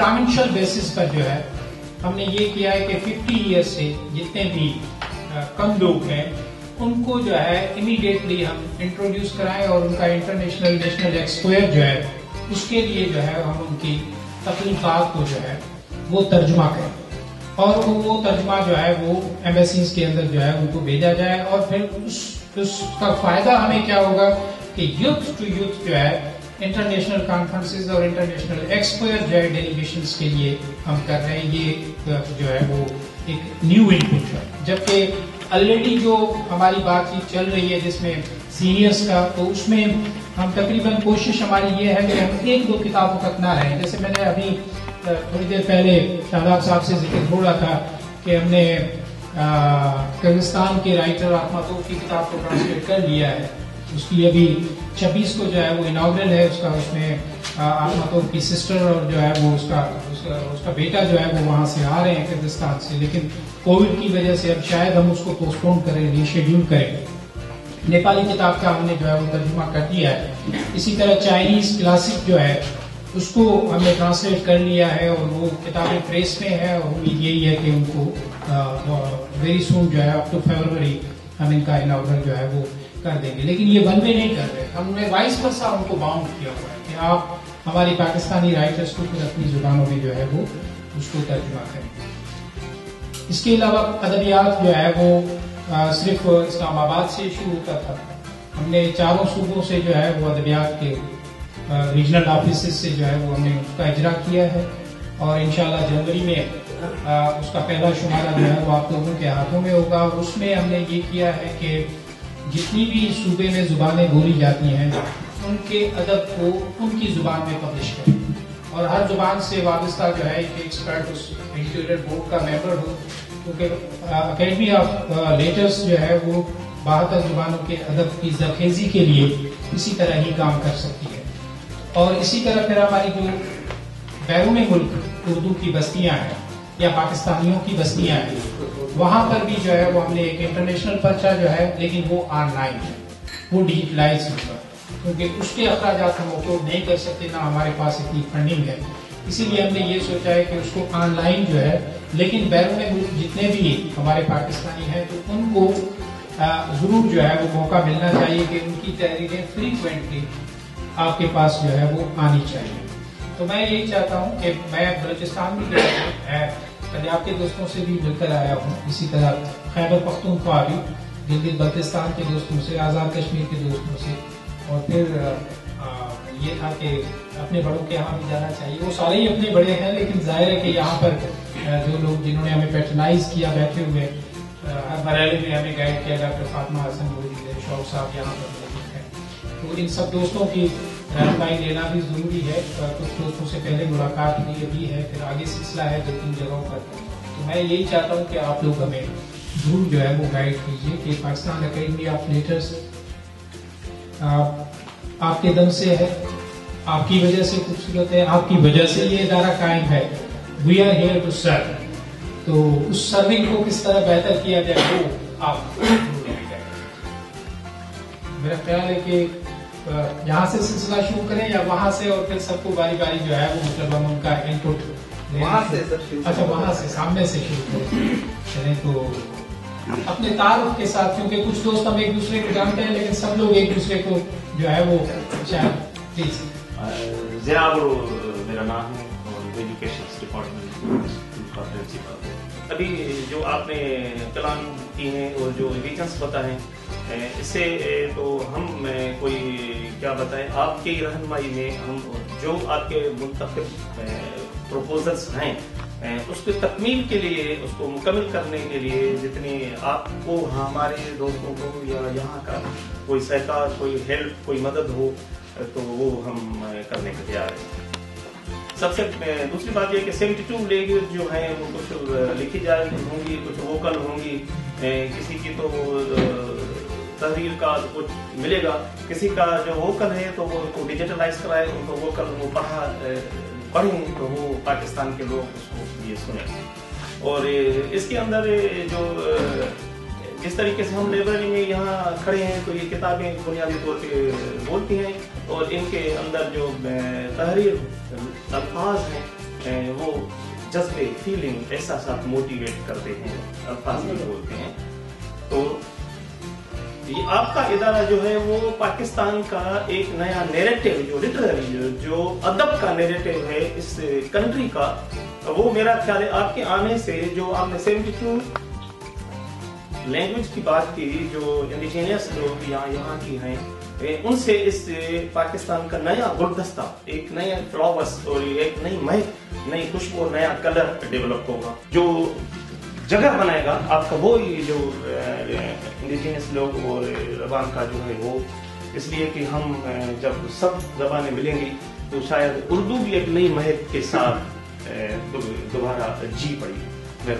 ایکسپیرامنشل basis پر جو ہے ہم نے یہ کیا ہے کہ 50 ایئر سے جتنے بھی کم لوگ ہیں ان کو جو ہے امیڈیٹلی ہم انٹروڈیوس کرائیں اور ان کا انٹرنیشنل نیشنل ایکسپوئر جو ہے اس کے لیے جو ہے ہم ان کی تکلیفات کو جو ہے وہ ترجمہ کریں اور وہ ترجمہ جو ہے وہ ایمبیسیز کے اندر جو ہے ان کو بھیجا جائے اور پھر اس کا فائدہ ہمیں کیا ہوگا کہ یوتھ ٹو یوتھ جو ہے انٹرنیشنل کانفرنسز اور انٹرنیشنل ایکسپوئر جو ہے ڈیلیگیشنز کے لیے ہم کر رہے ہیں. یہ جو ہے وہ ایک نیو انپٹ ہے, جبکہ آلریڈی جو ہماری بات چیت چل رہی ہے جس میں سینئرس کا, تو اس میں ہم تقریباً کوشش ہماری یہ ہے کہ ہم 1-2 کتابوں تک نہ رہیں. جیسے میں نے ابھی تھوڑی دیر پہلے شاداب صاحب سے ذکر ہو رہا تھا کہ ہم نے کرغزستان کے رائٹر آتماتوف کی کتاب کو ٹرانسلیٹ کر لیا ہے. اس کی ابھی 26 کو جو ہے وہ اناگرل ہے اس کا. اس میں آتماتوف کی سسٹر اور جو ہے وہ اس کا بیٹا جو ہے وہ وہاں سے آ رہے ہیں کرغزستان سے, لیکن کووڈ کی وجہ سے اب شاید ہم اس کو پوسٹ پون کریں, ریشیڈیول کریں. نیپالی کتاب کا ہم نے جو ہے وہ ترجمہ کر دیا ہے. اسی طرح چائنیز کلاسک جو ہے اس کو ہم نے ٹرانسلیٹ کر لیا ہے اور وہ کتابیں پریس میں ہے, اور امید یہی ہے کہ ان کو ویری سون جو ہے اپ ٹو فیبروری ہم ان کا اناگرل جو ہے وہ کر دیں گے. لیکن یہ ون وے نہیں کر رہے, ہم نے وائس ورسا ان کو باؤنڈ کیا ہوا ہے کہ آپ ہماری پاکستانی رائٹرز کو پھر اپنی زبانوں میں جو ہے وہ اس کو ترجمہ کریں. اس کے علاوہ ادبیات جو ہے وہ صرف اسلام آباد سے شروع ہوتا تھا. ہم نے 4 صوبوں سے جو ہے وہ ادبیات کے ریجنل آفیسز سے جو ہے وہ ہم نے اس کا اجرا کیا ہے, اور انشاءاللہ جنوری میں اس کا پہلا شمارہ جو ہے وہ آپ لوگوں کے ہاتھوں میں ہوگا. اور اس میں ہم نے یہ کیا ہے کہ جتنی بھی صوبے میں زبانیں بولی جاتی ہیں ان کے ادب کو ان کی زبان میں پبلش کریں, اور ہر زبان سے وابستہ جو ہے ایک ایکسپرٹ اس ایڈیٹوریل بورڈ کا ممبر ہو, کیونکہ اکیڈمی آف لیٹرز جو ہے وہ 72 زبانوں کے ادب کی زرخیزی کے لیے اسی طرح ہی کام کر سکتی ہے. اور اسی طرح پھر ہماری جو بیرون ملک اردو کی بستیاں ہیں یا پاکستانیوں کی بستیاں ہیں, وہاں پر بھی جو ہے وہ ہم نے ایک انٹرنیشنل پرچہ جو ہے, لیکن وہ آن لائن ہے, وہ ڈیجیٹلائز ہوگا, کیونکہ اس کے اخراجات ہم اپلوڈ نہیں کر سکتے, نہ ہمارے پاس اتنی فنڈنگ ہے. اسی لیے ہم نے یہ سوچا ہے کہ اس کو آن لائن جو ہے, لیکن بیرون ملک جتنے بھی ہمارے پاکستانی ہیں تو ان کو ضرور جو ہے وہ موقع ملنا چاہیے کہ ان کی تحریریں فریکوینٹلی آپ کے پاس جو ہے وہ آنی چاہیے. تو میں یہی چاہتا ہوں کہ میں بلوچستان میں پنجاب کے دوستوں سے بھی مل کر آیا ہوں, اسی طرح خیبر پختونخوا بھی, گلگت بلتستان کے دوستوں سے, آزاد کشمیر کے دوستوں سے, اور پھر یہ تھا کہ اپنے بڑوں کے یہاں بھی جانا چاہیے. وہ سارے ہی اپنے بڑے ہیں, لیکن ظاہر ہے کہ یہاں پر جو لوگ جنہوں نے ہمیں پیٹرنائز کیا بیٹھے ہوئے, بریلی میں ہمیں گائیڈ کیا ڈاکٹر فاطمہ حسن گوری شوق صاحب یہاں پر موجود ہیں, تو ان سب دوستوں کی رہنمائی لینا بھی ضروری ہے. کچھ دوستوں سے پہلے ملاقات ہوئی ابھی ہے, پھر آگے سلسلہ ہے 2-3 جگہوں پر. تو میں یہی چاہتا ہوں کہ آپ لوگ ہمیں ضرور جو ہے وہ گائیڈ کیجیے کہ پاکستان اکیڈمی آف لیٹرز آپ کے دم سے ہے, آپ کی وجہ سے خوبصورت ہے, آپ کی وجہ سے یہ ادارہ قائم ہے. We are here to serve. تو اس سرونگ کو کس طرح بہتر کیا جائے وہ آپ میرا خیال ہے کہ یہاں سے سلسلہ شروع کریں یا وہاں سے, اور پھر سب کو باری باری جو ہے وہ مطلب ہم ان کا انپٹ وہاں سے. اچھا, وہاں سے سامنے سے شروع کریں تو اپنے تعارف کے ساتھ, کیونکہ کچھ دوست ہم ایک دوسرے کو جانتے ہیں لیکن سب لوگ ایک دوسرے کو جو ہے وہ پلیز. جناب میرا نام ہے اور ایجوکیشن ڈپارٹمنٹ کا پرنسپل. ابھی جو آپ نے پلان کی ہیں اور جو ریجنس بتائیں, اس سے تو ہم کوئی کیا بتائیں, آپ کی رہنمائی میں ہم جو آپ کے منتخب پروپوزلس ہیں اس کی تکمیل کے لیے, اس کو مکمل کرنے کے لیے جتنی آپ کو ہمارے دوستوں کو یا یہاں کا کوئی سہکار, کوئی ہیلپ, کوئی مدد ہو تو وہ ہم کرنے کے تیار ہیں. سب سے دوسری بات یہ کہ 72 لینگویج جو ہیں وہ کچھ لکھی جائے ہوں گی, کچھ ووکل ہوں گی, کسی کی تو تحریر کا کچھ ملے گا, کسی کا جو ووکل ہے تو وہ کو ڈیجیٹلائز کرائے, ان کو ووکل وہ پڑھیں تو وہ پاکستان کے لوگ اس کو یہ سنیں. اور اس کے اندر جو جس طریقے سے ہم لائبریری میں یہاں کھڑے ہیں تو یہ کتابیں بنیادی طور پہ بولتی ہیں, اور ان کے اندر جو تحریر الفاظ ہیں وہ جذبے فیلنگ احساسات موٹیویٹ کرتے ہیں، الفاظ میں بولتے ہیں. تو یہ آپ کا ادارہ جو ہے وہ پاکستان کا ایک نیا نیریٹو جو لٹریری جو ادب کا نیریٹو ہے اس کنٹری کا، وہ میرا خیال ہے آپ کے آنے سے جو آپ نے 72 لینگویج کی بات کی، جو انڈیجینس لوگ یہاں کی ہیں، ان سے اس پاکستان کا نیا گلدستہ، ایک نیا فلاورس اور ایک نئی مہک، نئی خوشبو، نیا کلر ڈیولپ ہوگا جو جگہ بنائے گا آپ کا وہی جو انڈیجینس لوگ اور زبان کا جو ہے وہ. اس لیے کہ ہم جب سب زبانیں ملیں گی تو شاید اردو بھی ایک نئی مہک کے ساتھ دوبارہ جی پڑی.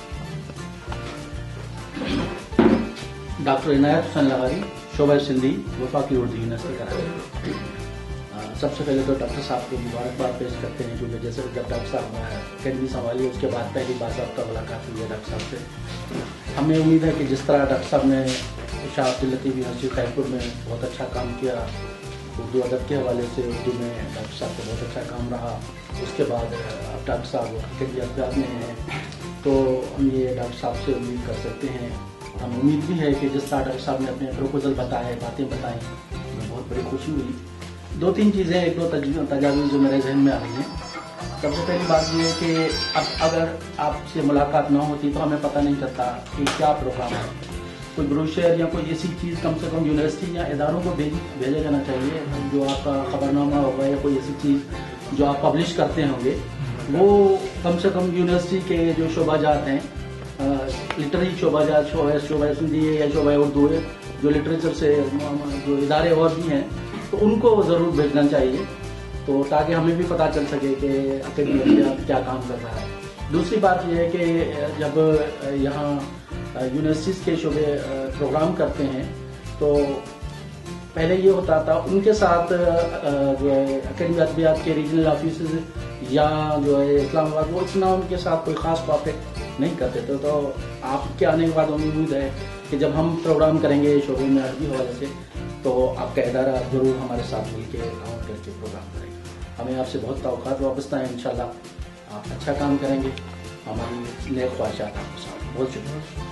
ڈاکٹر عنایت حسین لغاری، شعبہ سندھی، وفاقی اردو یونیورسٹی کراچی. سب سے پہلے تو ڈاکٹر صاحب کو مبارکباد پیش کرتے ہیں، کیونکہ جیسے جب ڈاکٹر صاحب اکیڈمی سنبھالی اس کے بعد پہلی بار ضابطہ ملاقات ہوئی ہے ڈاکٹر صاحب سے. ہمیں امید ہے کہ جس طرح ڈاکٹر صاحب نے شاہ عبداللطیف یونیورسٹی خیرپور میں بہت اچھا کام کیا، اردو ادب کے حوالے سے اردو میں ڈاکٹر صاحب کا بہت اچھا کام رہا. اس کے بعد اب ڈاکٹر صاحب اکیڈمی ادبیات میں ہیں، تو ہم یہ ڈاکٹر صاحب سے امید کر سکتے ہیں. ہم امید بھی ہے کہ جس طرح ڈاکٹر صاحب نے اپنے پروپوزل بتائے، باتیں بتائیں، ہمیں بہت بڑی خوشی ہوئی. 2-3 چیزیں، 1-2 تجاویز جو میرے ذہن میں آ رہی ہیں. سب سے پہلی بات یہ ہے کہ اب اگر آپ سے ملاقات نہ ہوتی تو ہمیں پتہ نہیں چلتا کہ کیا پروگرام ہے. کوئی بروشر یا کوئی ایسی چیز کم سے کم یونیورسٹی یا اداروں کو بھیجا جانا چاہیے، جو آپ کا خبرنامہ ہوگا یا کوئی ایسی چیز جو آپ پبلش کرتے ہوں گے، وہ کم سے کم یونیورسٹی کے جو شعبہ جات ہیں، لٹری شعبہ جات، شعبہ سندھی ہے یا شعبہ اردو ہے، جو لٹریچر سے جو ادارے اور بھی ہیں، تو ان کو ضرور بھیجنا چاہیے، تو تاکہ ہمیں بھی پتہ چل سکے کہ اکیڈمی کیا کام کر رہا ہے. دوسری بات یہ ہے کہ جب یہاں یونیورسٹیز کے شعبے پروگرام کرتے ہیں تو پہلے یہ ہوتا تھا ان کے ساتھ جو ہے اکیڈمی ادبیات کے ریجنل آفیسز یا جو ہے اسلام آباد، وہ اتنا ان کے ساتھ کوئی خاص کوآپریٹ نہیں کرتے تھے. تو آپ کے آنے کے بعد ہمیں امید ہے کہ جب ہم پروگرام کریں گے شعبے میں عربی حوالے سے تو آپ کا ادارہ ضرور ہمارے ساتھ مل کے کام کر کے پروگرام کرے گا. ہمیں آپ سے بہت توقعات وابستہ ہیں. انشاءاللہ آپ اچھا کام کریں گے. ہماری نیک خواہشات آپ کے ساتھ. بہت شکریہ.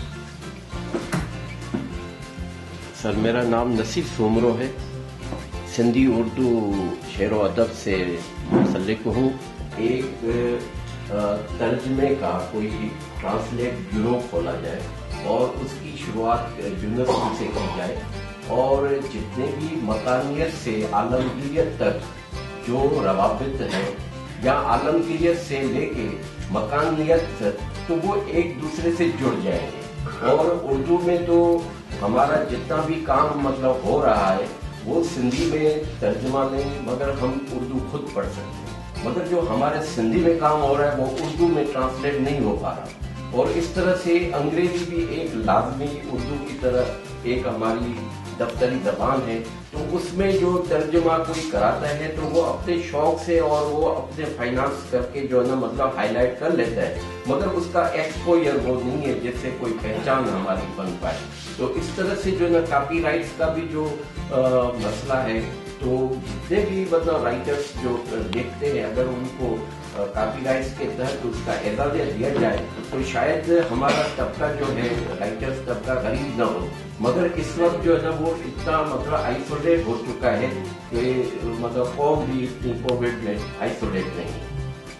سر، میرا نام نصیب سومرو ہے. سندھی اردو شعر و ادب سے منسلک ہوں. ایک ترجمے کا کوئی ٹرانسلیٹ بیورو کھولا جائے اور اس کی شروعات یونیورسٹی سے کی جائے، اور جتنے بھی مکانیت سے عالمگیریت تک جو روابط ہیں یا عالمگیریت سے لے کے مکانیت تک، تو وہ ایک دوسرے سے جڑ جائیں گے. اور اردو میں تو ہمارا جتنا بھی کام مطلب ہو رہا ہے وہ سندھی میں ترجمہ نہیں، مگر ہم اردو خود پڑھ سکتے ہیں. مگر جو ہمارے سندھی میں کام ہو رہا ہے وہ اردو میں ٹرانسلیٹ نہیں ہو پا رہا. اور اس طرح سے انگریزی بھی ایک لازمی اردو کی طرح ایک ہماری دفتری زبان ہے، تو اس میں جو ترجمہ کوئی کراتا ہے تو وہ اپنے شوق سے اور وہ اپنے فائنانس کر کے جو ہے نا مطلب ہائی لائٹ کر لیتا ہے، مگر اس کا ایکسپوئر وہ نہیں ہے جس سے کوئی پہچان ہماری بن پائے. تو اس طرح سے جو ہے نا کاپی رائٹس کا بھی جو مسئلہ ہے، تو جتنے بھی مطلب رائٹرس جو دیکھتے ہیں اگر ان کو کاپی رائٹس کے تحت اس کا اعزازیہ دیا جائے تو شاید ہمارا طبقہ جو ہے رائٹرس طبقہ غریب نہ ہو. مگر اس وقت جو ہے نا وہ اتنا مطلب آئسولیٹ ہو چکا ہے کہ مطلب قوم بھی اتنی کووڈ میں آئسولیٹ نہیں ہے.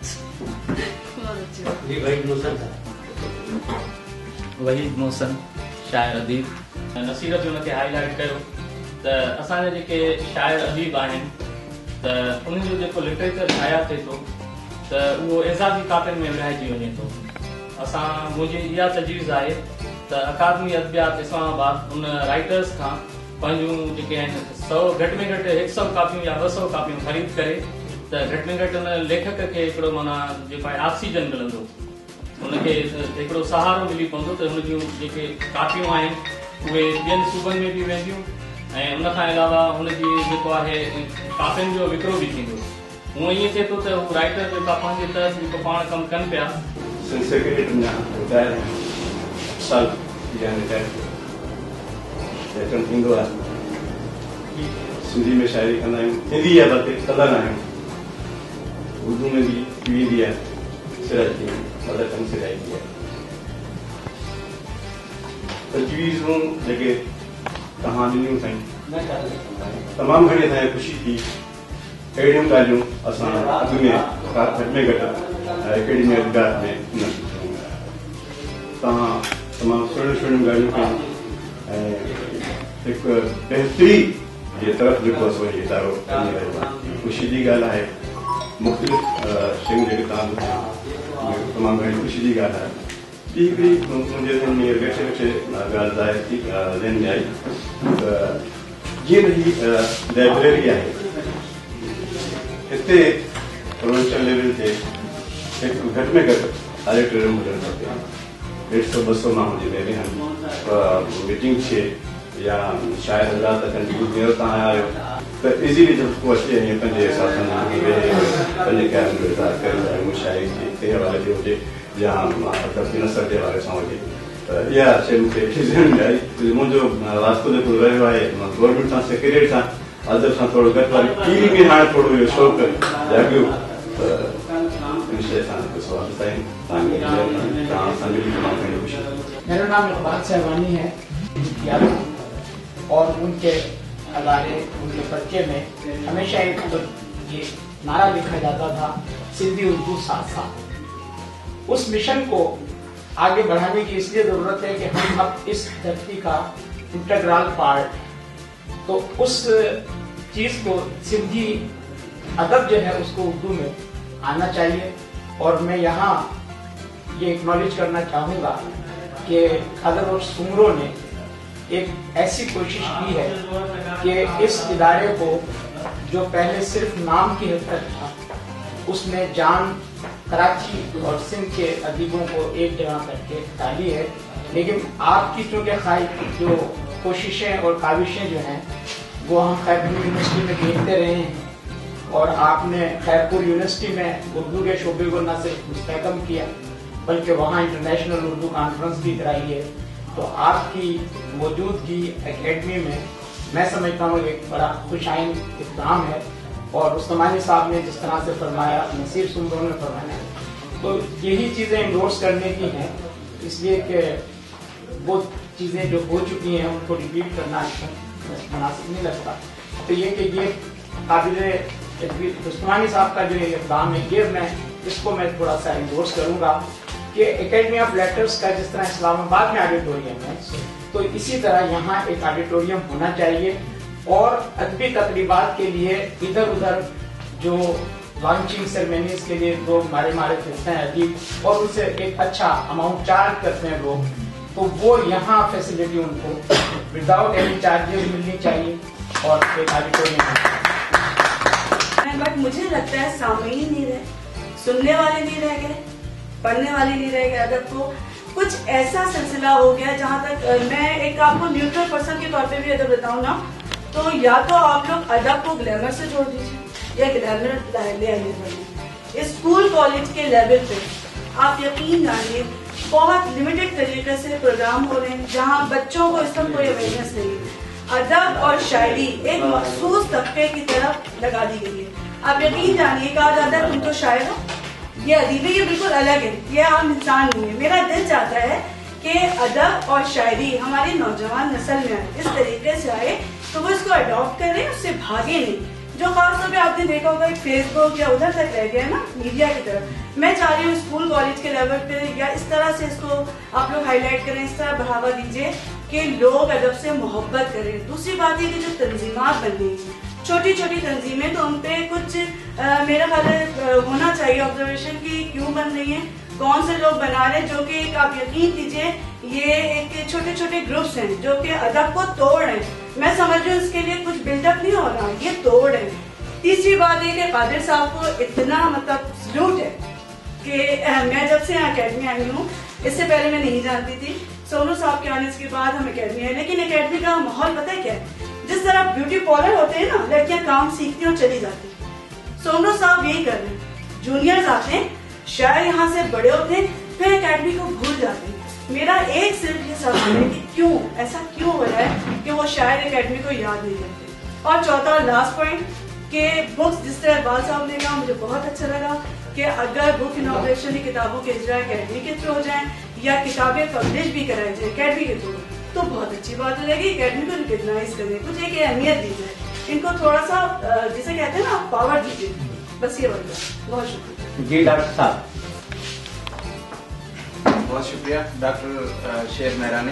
وحید محسن شاعر ادیب. نصیرت جو उनखे हाईलाइट कयो त असांजा जेके शाइर अदीब आहिनि त उन्हनि जो जेको लिटरेचर ठाहिया थिए थो त उहो एज़ाज़ी कापियुनि में विराइजी वञे थो. मुंहिंजी इहा तजवीज़ आहे त अकादमी अदबियात इस्लामाबाद उन राइटर्स खां पंहिंजूं जेके आहिनि 100 घटि में घटि 100 कापियूं या 200 कापियूं ख़रीद करे त घटि में घटि उन लेखक खे हिकिड़ो माना जेको आहे ऑक्सीजन मिलंदो, उनखे हिकिड़ो सहारो मिली पवंदो त हुन जूं जेके कापियूं आहिनि उहे ॿियनि सूबनि में बि वेंदियूं ऐं उनखां अलावा हुनजी जेको आहे कापियुनि जो विकिरो बि थींदो. हूअं ईअं थिए थो त हू राइटर जेका पंहिंजे तरफ़ जेको पाण कमु कनि पिया थींदो आहे. सिंधी में शाइरी कंदा आहियूं, हिंदी या कंदा न आहियूं. اردو میں بھی ٹی وی دیا سرائی مدر ٹنگ سرائی دیا تجویز ہوں جگہ کہانیوں تھیں تمام گھڑی تھیں خوشی تھی اہڑियूं ॻाल्हियूं असां अॻु में घटि में घटि एकेडमी अदगार में न तव्हां तमामु सुहिणियूं ॻाल्हियूं कयूं ऐं हिकु बहितरी जे तरफ़ जेको आहे वरी इदारो ख़ुशी जी ॻाल्हि आहे मुख़्तलिफ़ शयूं जेके तव्हां ॿुधायूं तमामु घणी ख़ुशी जी ॻाल्हि आहे ॿी हिकिड़ी मुंहिंजे ज़हन में वेठे वेठे ॻाल्हि ज़ाहिर थी ज़हन में आई त जीअं त हीअ लाइब्रेरी आहे हिते प्रोविंशियल लेवल ते हिकु घटि में घटि ऑडिटोरियम हुजणु खपे 150-200 माण्हू जे में मीटिंग थिए या शायदि हज़ार तक हींअर तव्हां आया आहियो त इज़ीली जब को अचे ऐं पंहिंजे हिसाब सां पंहिंजे क़याम जो इज़हार करे मुशाइरी जे हवाले जो हुजे या अदब नसर जे हवाले सां हुजे त इहा शइ मूंखे ज़हन में आई मुंहिंजो वास्तो जेको रहियो आहे गवर्नमेंट सां सेक्रेटरी सां अदब सां थोरो घटि वारी टीवी में हाणे थोरो इहो शौक़ु जाॻियो त इन शइ सां हिकु सवाल साईं तव्हां सां मिली तमामु घणी ख़ुशी। मेरा नाम इकबाल साहबानी है और उनके अदारे उनके पर्चे में हमेशा एक ये नारा लिखा जाता था सिंधी उर्दू साथ साथ। उस मिशन को आगे बढ़ाने की इसलिए जरूरत है कि हम अब इस धरती का इंटीग्रल पार्ट तो उस चीज को सिंधी अदब जो है उसको उर्दू में आना चाहिए। और मैं यहाँ ये एक्नॉलेज करना चाहूँगा कि खादर बख्श सुमरो ने एक ऐसी कोशिश की है कि इस इदारे को जो पहले सिर्फ नाम की हद तक था उसने जान कराची और सिंध के अदीबों को एक जगह करके डाली है। लेकिन आपकी चूँकि जो कोशिशें और काविशें जो हैं वो हम खैरपुर यूनिवर्सिटी में देखते रहे हैं और आपने खैरपुर यूनिवर्सिटी में उर्दू के शोबे को न सिर्फ मुस्तहकम किया बल्कि वहाँ इंटरनेशनल उर्दू कॉन्फ्रेंस भी कराई है। तो आपकी मौजूदगी एकेडमी में मैं समझता हूँ एक बड़ा खुशाइन इक़दाम है। और उस्मानी साहब ने जिस तरह से फरमाया, नसीर सुमरो ने फरमाया, तो यही चीज़ें इंडोर्स करने की हैं, इसलिए कि वो चीज़ें जो हो चुकी हैं उनको रिपीट करना मुनासिब नहीं लगता। तो ये कि ये काबिल उस्मानी साहब का जो इक़दाम है ये इसको मैं थोड़ा सा इंडोर्स करूँगा कि एकेडमी ऑफ लेटर्स का जिस तरह इस्लामाबाद में ऑडिटोरियम है तो इसी तरह यहाँ एक ऑडिटोरियम होना चाहिए। और अदबी तकरीबात के लिए इधर उधर जो लॉन्चिंग सेरेमनीज के लिए लोग मारे फिरते हैं अदीब और उनसे एक अच्छा अमाउंट चार्ज करते हैं लोग, तो वो यहाँ फैसिलिटी उनको विदाउट एनी चार्जेस मिलनी चाहिए और एक ऑडिटोरियम। बट मुझे लगता है सामीन नहीं रहे, सुनने वाले नहीं रह गए, पढ़ने वाले नहीं रह गए। अदब को कुछ ऐसा सिलसिला हो गया जहाँ तक मैं एक आपको न्यूट्रल पर्सन के तौर पे भी अदब बताऊँ ना, तो या तो आप लोग अदब को ग्लैमर से जोड़ दीजिए या ग्लैमर ले आइए। स्कूल कॉलेज के लेवल पे आप यकीन जानिए बहुत लिमिटेड तरीके से प्रोग्राम हो रहे हैं जहाँ बच्चों को इसका कोई अवेयरनेस नहीं है। अदब और शायरी एक मखसूस तबके की तरफ लगा दी गई है। आप यकीन जानिए कहा जाता है तुम तो शायर हो, ये अदीबी ये बिल्कुल अलग है, ये आम इंसान नहीं है। मेरा दिल चाहता है कि अदब और शायरी हमारी नौजवान नस्ल में आए, इस तरीके से आए तो वो इसको अडॉप्ट करें, उससे भागे नहीं। जो खासतौर पे आपने देखा होगा फेसबुक या उधर तक रह गया ना मीडिया की तरफ, मैं चाह रही हूँ स्कूल कॉलेज के लेवल पे या इस तरह से इसको आप लोग हाईलाइट करें, इस तरह बढ़ावा दीजिए कि लोग अदब से मोहब्बत करें। दूसरी बात ये कि जो तंजीमात बन गई छोटी छोटी तंजीमें, तो उन पे कुछ मेरा ख्याल होना चाहिए ऑब्जर्वेशन की क्यों बन रही है, कौन से लोग बना रहे हैं, जो कि आप यकीन कीजिए ये एक छोटे छोटे ग्रुप्स हैं जो कि अदब को तोड़ रहे हैं। मैं समझ रही हूँ इसके लिए कुछ बिल्डअप नहीं हो रहा, ये तोड़ है। तीसरी बात ये कि कादिर साहब को इतना मतलब सल्यूट है कि मैं जब से यहाँ अकेडमी आई हूँ, इससे पहले मैं नहीं जानती थी, सोनू साहब के आने के बाद हम अकेडमी आए। लेकिन अकेडमी का माहौल पता है क्या है, जिस तरह ब्यूटी पार्लर होते हैं ना, लड़कियां काम सीखती हैं और चली जाती हैं, सोनू साहब यही कर रहे हैं। जूनियर्स आते हैं, शायद यहाँ से बड़े होते हैं, फिर अकेडमी को भूल जाते हैं। मेरा एक सिर्फ ये सवाल है कि क्यों ऐसा क्यों हो रहा है कि वो शायद अकेडमी को याद नहीं करते। और चौथा और लास्ट पॉइंट, کہ بکس جس طرح اقبال صاحب نے کہا مجھے بہت اچھا لگا کہ اگر بک انوگریشن کتابوں کے اجرا اکیڈمی کے تھرو ہو جائیں یا کتابیں پبلش بھی کرائی جائیں اکیڈمی کے تھرو تو بہت اچھی بات ہو جائے گی. اکیڈمی کو ریکگنائز کریں, کچھ ایک اہمیت دی جائے, ان کو تھوڑا سا جسے کہتے ہیں نا پاور دیجیے. بس یہ بات ہے. بہت شکریہ. جی ڈاکٹر صاحب. بہت شکریہ ڈاکٹر شیر مہرانی.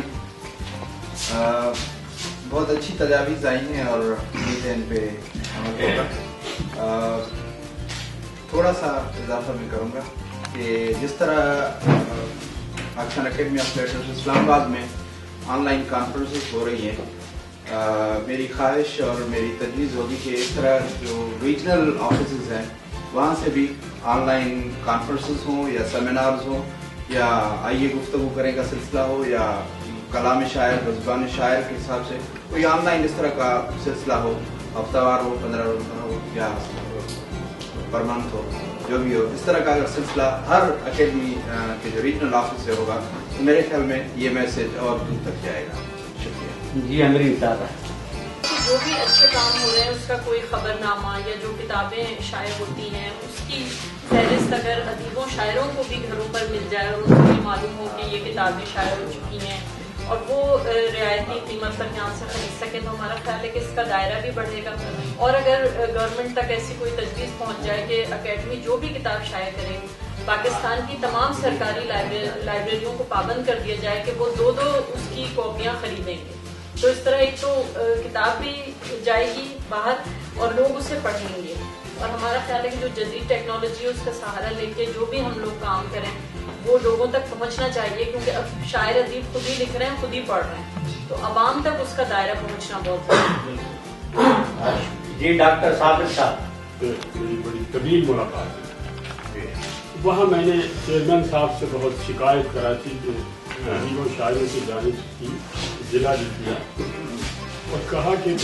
بہت اچھی تجاویز آئی ہیں اور امید ہے ان پہ عمل ہوگا. تھوڑا سا اضافہ میں کروں گا کہ جس طرح Pakistan academy of letters Islamabad میں آن لائن کانفرنسز ہو رہی ہیں, میری خواہش اور میری تجویز ہوگی کہ اس طرح جو ریجنل آفیسز ہیں وہاں سے بھی آن لائن کانفرنسز ہوں یا سیمینارز ہوں یا آئیے گفتگو کریں کا سلسلہ ہو یا کلام شاعر زبان شاعر کے حساب سے کوئی آن لائن اس طرح کا سلسلہ ہو, ہفتہ وار ہو, 15 روز ہو یا پر منتھ ہو, جو بھی ہو, اس طرح کا اگر سلسلہ ہر اکیڈمی کے جو ریجنل آفس سے ہوگا تو میرے خیال میں یہ میسج اور دور تک جائے گا. شکریہ. جی امرین صاحب. جو بھی اچھے کام ہو رہے ہیں اس کا کوئی خبر نامہ یا جو کتابیں شائع ہوتی ہیں اس کی فہرست اگر ادیبوں شاعروں کو بھی گھروں پر مل جائے اور ان کو بھی معلوم ہو کہ یہ کتابیں شائع ہو چکی ہیں اور وہ رعایتی قیمت تک یہاں سے خرید سکیں تو ہمارا خیال ہے کہ اس کا دائرہ بھی بڑھے گا. اور اگر گورنمنٹ تک ایسی کوئی تجویز پہنچ جائے کہ اکیڈمی جو بھی کتاب شائع کرے پاکستان کی تمام سرکاری لائبریریوں کو پابند کر دیا جائے کہ وہ 2 اس کی کاپیاں خریدیں گے, تو اس طرح ایک تو کتاب بھی جائے گی باہر اور لوگ اسے پڑھیں گے. اور ہمارا خیال ہے کہ جو جدید ٹیکنالوجی ہے اس کا سہارا لے کے جو بھی ہم لوگ کام کریں وہ لوگوں تک پہنچنا چاہیے, کیونکہ اب شاعر ادیب خود ہی لکھ رہے ہیں, خود ہی پڑھ رہے ہیں, تو عوام تک اس کا دائرہ پہنچنا بہت ضروری ہے. جی ڈاکٹر صابر صاحب. میری بڑی طویل ملاقات ہے, وہاں میں نے چیئرمین صاحب سے بہت شکایت کراچی کے ادیبوں شاعروں کی جانب کی ضلع بھی کیا اور کہا کہ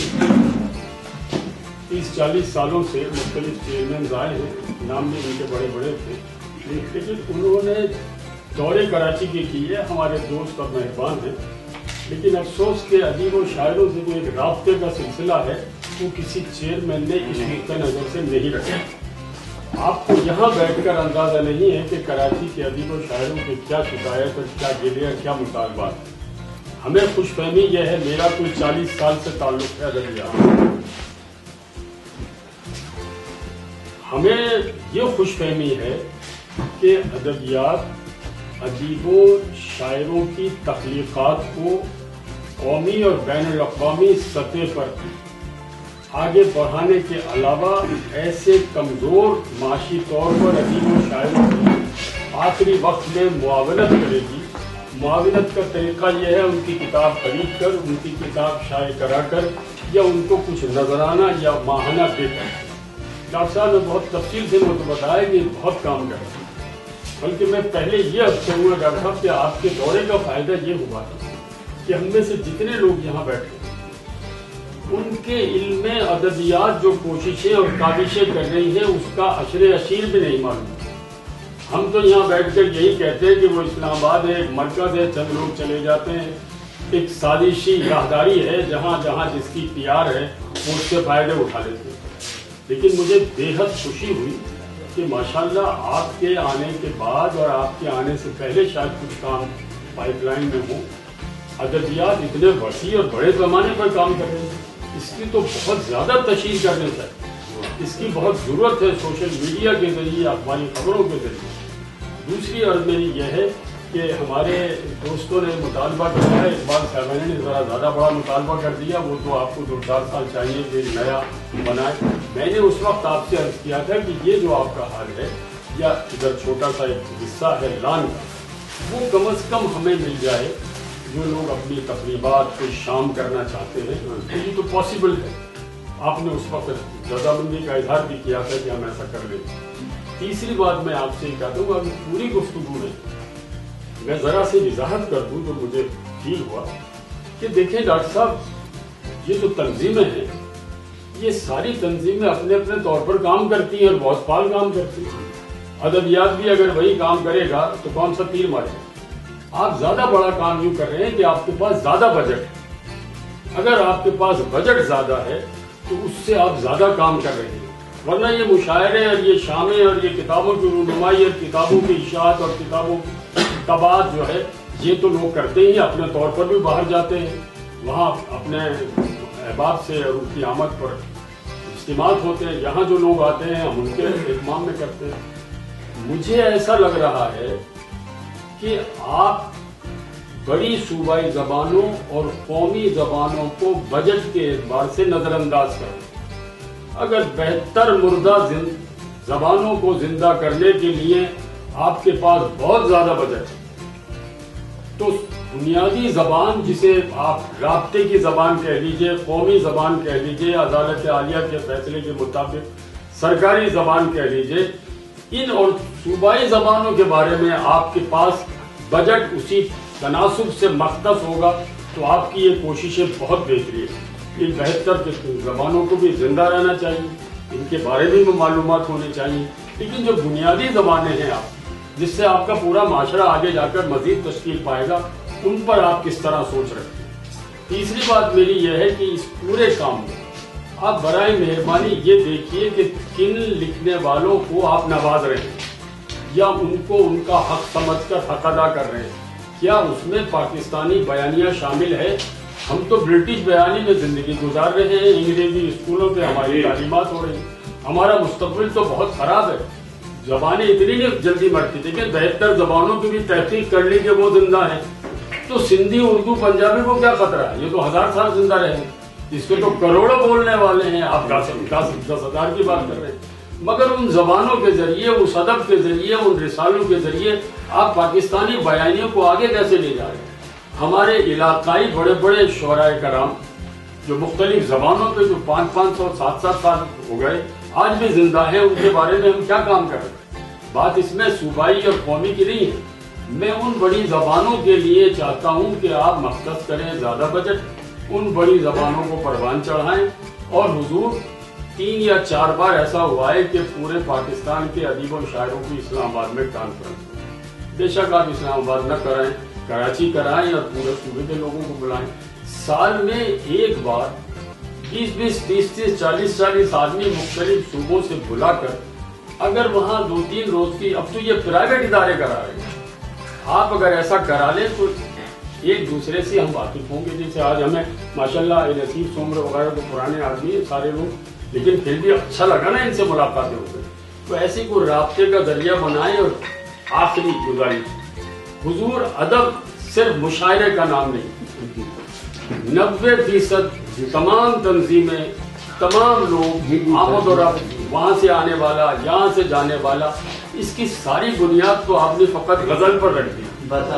30-40 سالوں سے مختلف چیئرمین آئے ہیں, نام بھی ان کے بڑے بڑے تھے, لیکن انہوں نے دورے کراچی کے کیے, ہمارے دوست اور مہربان ہیں, لیکن افسوس کہ ادیب و شاعروں سے جو ایک رابطے کا سلسلہ ہے وہ کسی چیئرمین نے اس نقطۂ نظر سے نہیں رکھا. آپ کو یہاں بیٹھ کر اندازہ نہیں ہے کہ کراچی کے ادیب و شاعروں کی کیا شکایت اور کیا گلے اور کیا مطالبات. ہمیں خوش فہمی یہ ہے, میرا کوئی 40 سال سے تعلق ہے ادبیات, ہمیں یہ خوش فہمی ہے کہ ادبیات ادیبوں شاعروں کی تخلیقات کو قومی اور بین الاقوامی سطح پر آگے بڑھانے کے علاوہ ایسے کمزور معاشی طور پر ادیبوں شاعروں کی آخری وقت میں معاونت کرے گی. معاونت کا طریقہ یہ ہے ان کی کتاب خرید کر, ان کی کتاب شائع کرا کر یا ان کو کچھ نذرانہ یا ماہانہ دے کر. ڈاکٹر صاحب نے بہت تفصیل سے مجھے بتایا کہ بہت کام کر رہے ہیں, بلکہ میں پہلے یہ افسر ہوا ڈاکٹر صاحب کہ آپ کے دورے کا فائدہ یہ ہوا تھا کہ ہم میں سے جتنے لوگ یہاں بیٹھے ان کے علم ادبیات جو کوششیں اور کاوشیں کر رہی ہیں اس کا عشر اشیر بھی نہیں معلوم. ہم تو یہاں بیٹھ کر یہی کہتے ہیں کہ وہ اسلام آباد ہے, ایک مرکز ہے, چند لوگ چلے جاتے ہیں, ایک سازشی راہداری ہے, جہاں جہاں جس کی پیار ہے وہ اس سے فائدے اٹھا لیتے ہیں. لیکن مجھے بے حد خوشی ہوئی کہ ماشاءاللہ آپ کے آنے کے بعد اور آپ کے آنے سے پہلے شاید کچھ کام پائپ لائن میں ہوں. ادبیات اتنے وسیع اور بڑے پیمانے پر کام کر رہے ہیں, اس کی تو بہت زیادہ تشہیر کرنے چاہیے, اس کی بہت ضرورت ہے سوشل میڈیا کے ذریعے, اخباری خبروں کے ذریعے. دوسری عرض میری یہ ہے کہ ہمارے دوستوں نے مطالبہ کیا ہے, اقبال صاحب نے ذرا زیادہ بڑا مطالبہ کر دیا, وہ تو آپ کو 2-4 سال چاہیے کہ نیا بنائے. میں نے اس وقت آپ سے عرض کیا تھا کہ یہ جو آپ کا حال ہے یا ادھر چھوٹا سا ایک حصہ ہے لان کا, وہ کم از کم ہمیں مل جائے. جو لوگ اپنی تقریبات کو شام کرنا چاہتے ہیں تو یہ تو پاسبل ہے. آپ نے اس وقت رضامندی کا اظہار بھی کیا تھا کہ ہم ایسا کر لیں. تیسری بات میں آپ سے یہ کہہ دوں گا کہ پوری گفتگو میں ذرا سی وضاحت کر دوں تو مجھے فیل ہوا کہ دیکھیں ڈاکٹر صاحب, یہ جو تنظیمیں ہیں یہ ساری تنظیمیں اپنے اپنے طور پر کام کرتی ہیں اور بہت فعال کام کرتی ہیں. ادبیات بھی اگر وہی کام کرے گا تو کون سا تیر مارے گا. آپ زیادہ بڑا کام یوں کر رہے ہیں کہ آپ کے پاس زیادہ بجٹ ہے. اگر آپ کے پاس بجٹ زیادہ ہے تو اس سے آپ زیادہ کام کر رہے ہیں، ورنہ یہ مشاعرے اور یہ شامیں اور یہ کتابوں کی رونمائی اور کتابوں کی اشاعت اور کتابوں کی طباعت جو ہے یہ تو لوگ کرتے ہی، اپنے طور پر بھی باہر جاتے ہیں، وہاں اپنے احباب سے اور ان کی آمد پر اجتماعات ہوتے ہیں، یہاں جو لوگ آتے ہیں ہم ان کے اہتمام میں کرتے ہیں۔ مجھے ایسا لگ رہا ہے کہ آپ بڑی صوبائی زبانوں اور قومی زبانوں کو بجٹ کے اعتبار سے نظر انداز کریں۔ اگر بہتر مردہ زبانوں کو زندہ کرنے کے لیے آپ کے پاس بہت زیادہ بجٹ ہے تو بنیادی زبان جسے آپ رابطے کی زبان کہہ لیجئے، قومی زبان کہہ لیجئے، عدالت عالیہ کے فیصلے کے مطابق سرکاری زبان کہہ لیجئے، ان اور صوبائی زبانوں کے بارے میں آپ کے پاس بجٹ اسی تناسب سے مختص ہوگا تو آپ کی یہ کوششیں بہت بہتری ہے۔ ان بہتر زبانوں کو بھی زندہ رہنا چاہیے، ان کے بارے میں بھی معلومات ہونی چاہیے، لیکن جو بنیادی زبانیں ہیں آپ جس سے آپ کا پورا معاشرہ آگے جا کر مزید تشکیل پائے گا، ان پر آپ کس طرح سوچ رکھتے ہیں۔ تیسری بات میری یہ ہے کہ اس پورے کام میں آپ برائے مہربانی یہ دیکھیے کہ کن لکھنے والوں کو آپ نواز رہے ہیں یا ان کو ان کا حق سمجھ کر حق ادا کر رہے ہیں۔ کیا اس میں پاکستانی بیانیہ شامل ہے؟ ہم تو برٹش بیانی میں زندگی گزار رہے ہیں، انگریزی اسکولوں پہ ہماری تعلیمات ہو رہی ہیں، ہمارا مستقبل تو بہت خراب ہے۔ زبانیں اتنی نہیں جلدی مرتی تھی کہ بہتر زبانوں کی بھی تحقیق کر لی کہ وہ زندہ ہیں، تو سندھی، اردو، پنجابی کو کیا خطرہ ہے؟ یہ تو 1000 سال زندہ رہے ہیں، اس کے تو کروڑوں بولنے والے ہیں، آپ 10,000 کی بات کر رہے ہیں۔ مگر ان زبانوں کے ذریعے، اس ادب کے ذریعے، ان رسالوں کے ذریعے آپ پاکستانی بیانیوں کو آگے کیسے لے جا رہے ہیں؟ ہمارے علاقائی بڑے بڑے شعراء کرام جو مختلف زبانوں پہ جو 500 700 سال ہو گئے آج بھی زندہ ہیں، ان کے بارے میں ہم کیا کام کر رہے ہیں؟ بات اس میں صوبائی اور قومی کی نہیں ہے۔ میں ان بڑی زبانوں کے لیے چاہتا ہوں کہ آپ مختص کریں زیادہ بجٹ، ان بڑی زبانوں کو پروان چڑھائیں، اور حضور 3 یا 4 بار ایسا ہوا ہے کہ پورے پاکستان کے ادیب و شاعروں کی اسلام آباد میں کانفرنس، بے شک آپ اسلام آباد نہ کرائیں، کراچی کرائیں اور پورے صوبے کے لوگوں کو بلائیں۔ سال میں ایک بار 20 30 40 آدمی مختلف صوبوں سے بلا کر اگر وہاں 2-3 روز کی، اب تو یہ پرائیویٹ ادارے کرا رہے ہیں، آپ اگر ایسا کرا لیں تو ایک دوسرے سے ہم واقف ہوں گے۔ جیسے آج ہمیں ماشاءاللہ نصیب سومر وغیرہ تو پرانے آدمی ہیں سارے لوگ، لیکن پھر بھی اچھا لگا نا ان سے ملاقاتیں ہو گئی، تو ایسی کوئی رابطے کا ذریعہ بنائیں۔ اور آخری گزارش، حضور ادب صرف مشاعرے کا نام نہیں، 90% تمام تنظیمیں، تمام لوگ، آمد و رفت، وہاں سے آنے والا، یہاں سے جانے والا، اس کی ساری بنیاد تو آپ نے فقط غزل پر رکھ دی۔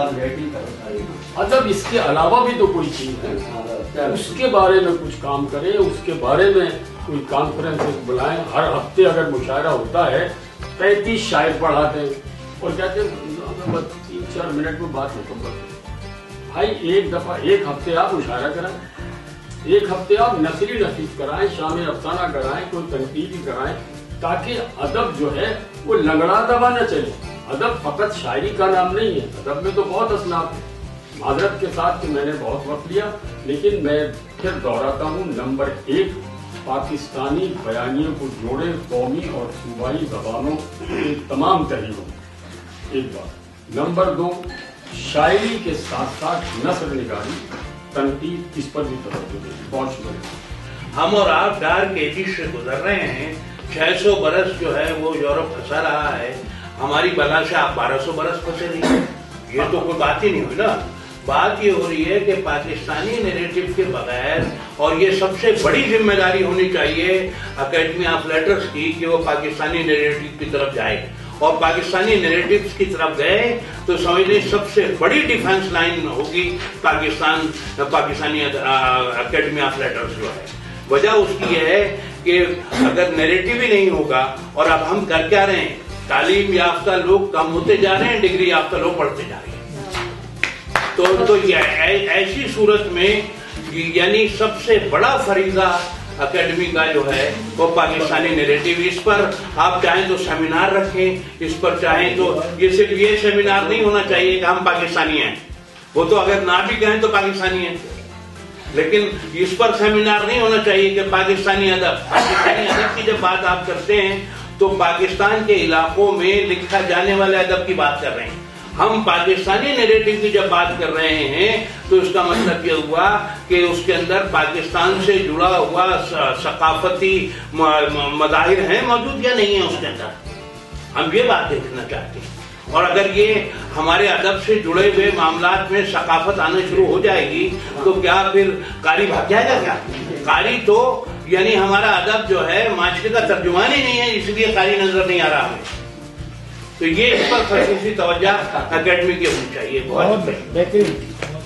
ادب اس کے علاوہ بھی تو کوئی چیز ہے، اس کے بارے میں کچھ کام کریں، اس کے بارے میں کوئی کانفرنس بلائیں۔ ہر ہفتے اگر مشاعرہ ہوتا ہے 35 شاعر پڑھاتے ہیں اور کہتے ہیں 3-4 منٹ میں بات مکمل۔ بھائی ایک دفعہ ایک ہفتے آپ مشاعرہ کرائیں، ایک ہفتے آپ نثری نفیس کرائیں، شام افسانہ کرائیں، کوئی تنقیدی کرائیں، تاکہ ادب جو ہے وہ لنگڑا دبا نہ چلے۔ ادب فقط شاعری کا نام نہیں ہے، ادب میں تو بہت اصناف ہے۔ معذرت کے ساتھ کہ میں نے بہت وقت لیا، لیکن میں پھر دہراتا ہوں، نمبر 1 پاکستانی بیانیوں کو جوڑے قومی اور صوبائی زبانوں کے تمام تحریروں، ایک بات۔ نمبر 2 شاعری کے ساتھ ساتھ نثر نگاری، تنقید، اس پر بھی توجہ دیں۔ پہنچ گئے ہم اور آپ ڈارک ایجز سے گزر رہے ہیں، 600 برس جو ہے وہ یورپ پھنسا رہا ہے، ہماری بلا سے آپ 1200 برس پھنسے نہیں، یہ تو کوئی بات ہی نہیں ہوئی نا۔ بات یہ ہو رہی ہے کہ پاکستانی نیریٹو کے بغیر، اور یہ سب سے بڑی ذمہ داری ہونی چاہیے اکیڈمی آف لیٹرز کی کہ وہ پاکستانی نیریٹو کی طرف جائے، اور پاکستانی نیریٹوز کی طرف گئے تو سمجھ لیں سب سے بڑی ڈیفنس لائن ہوگی پاکستانی اکیڈمی آف لیٹرز جو ہے۔ وجہ اس کی یہ ہے کہ اگر نیریٹو ہی نہیں ہوگا، اور اب ہم کر کیا رہے ہیں، تعلیم یافتہ لوگ کم ہوتے جا رہے ہیں، ڈگری یافتہ لوگ بڑھتے جا رہے ہیں، تو ایسی صورت میں یعنی سب سے بڑا فریضہ اکیڈمی کا جو ہے وہ پاکستانی نیریٹو، اس پر آپ چاہیں تو سیمینار رکھیں، اس پر چاہیں تو یہ صرف یہ سیمینار نہیں ہونا چاہیے کہ ہم پاکستانی ہیں، وہ تو اگر نہ بھی کہیں تو پاکستانی ہیں، लेकिन इस पर सेमिनार नहीं होना चाहिए कि पाकिस्तानी अदब की जब बात आप करते हैं तो पाकिस्तान के इलाकों में लिखा जाने वाले अदब की बात कर रहे हैं। हम पाकिस्तानी नैरेटिव की जब बात कर रहे हैं तो इसका मतलब ये हुआ कि उसके अंदर पाकिस्तान से जुड़ा हुआ सकाफती मज़ाहिर हैं मौजूद या नहीं है उसके अंदर, हम ये बात देखना चाहते हैं। और अगर ये हमारे अदब से जुड़े हुए मामलात में सकाफत आना शुरू हो जाएगी तो क्या फिर कारी भाग जाएगा क्या? कारी तो यानी हमारा अदब जो है माशरे का तर्जुमान ही नहीं है, इसलिए कारी नजर नहीं आ रहा हमें। तो ये इस पर खसूसी तवज्जो अकेडमी की होनी चाहिए। बहुत बेहतरीन।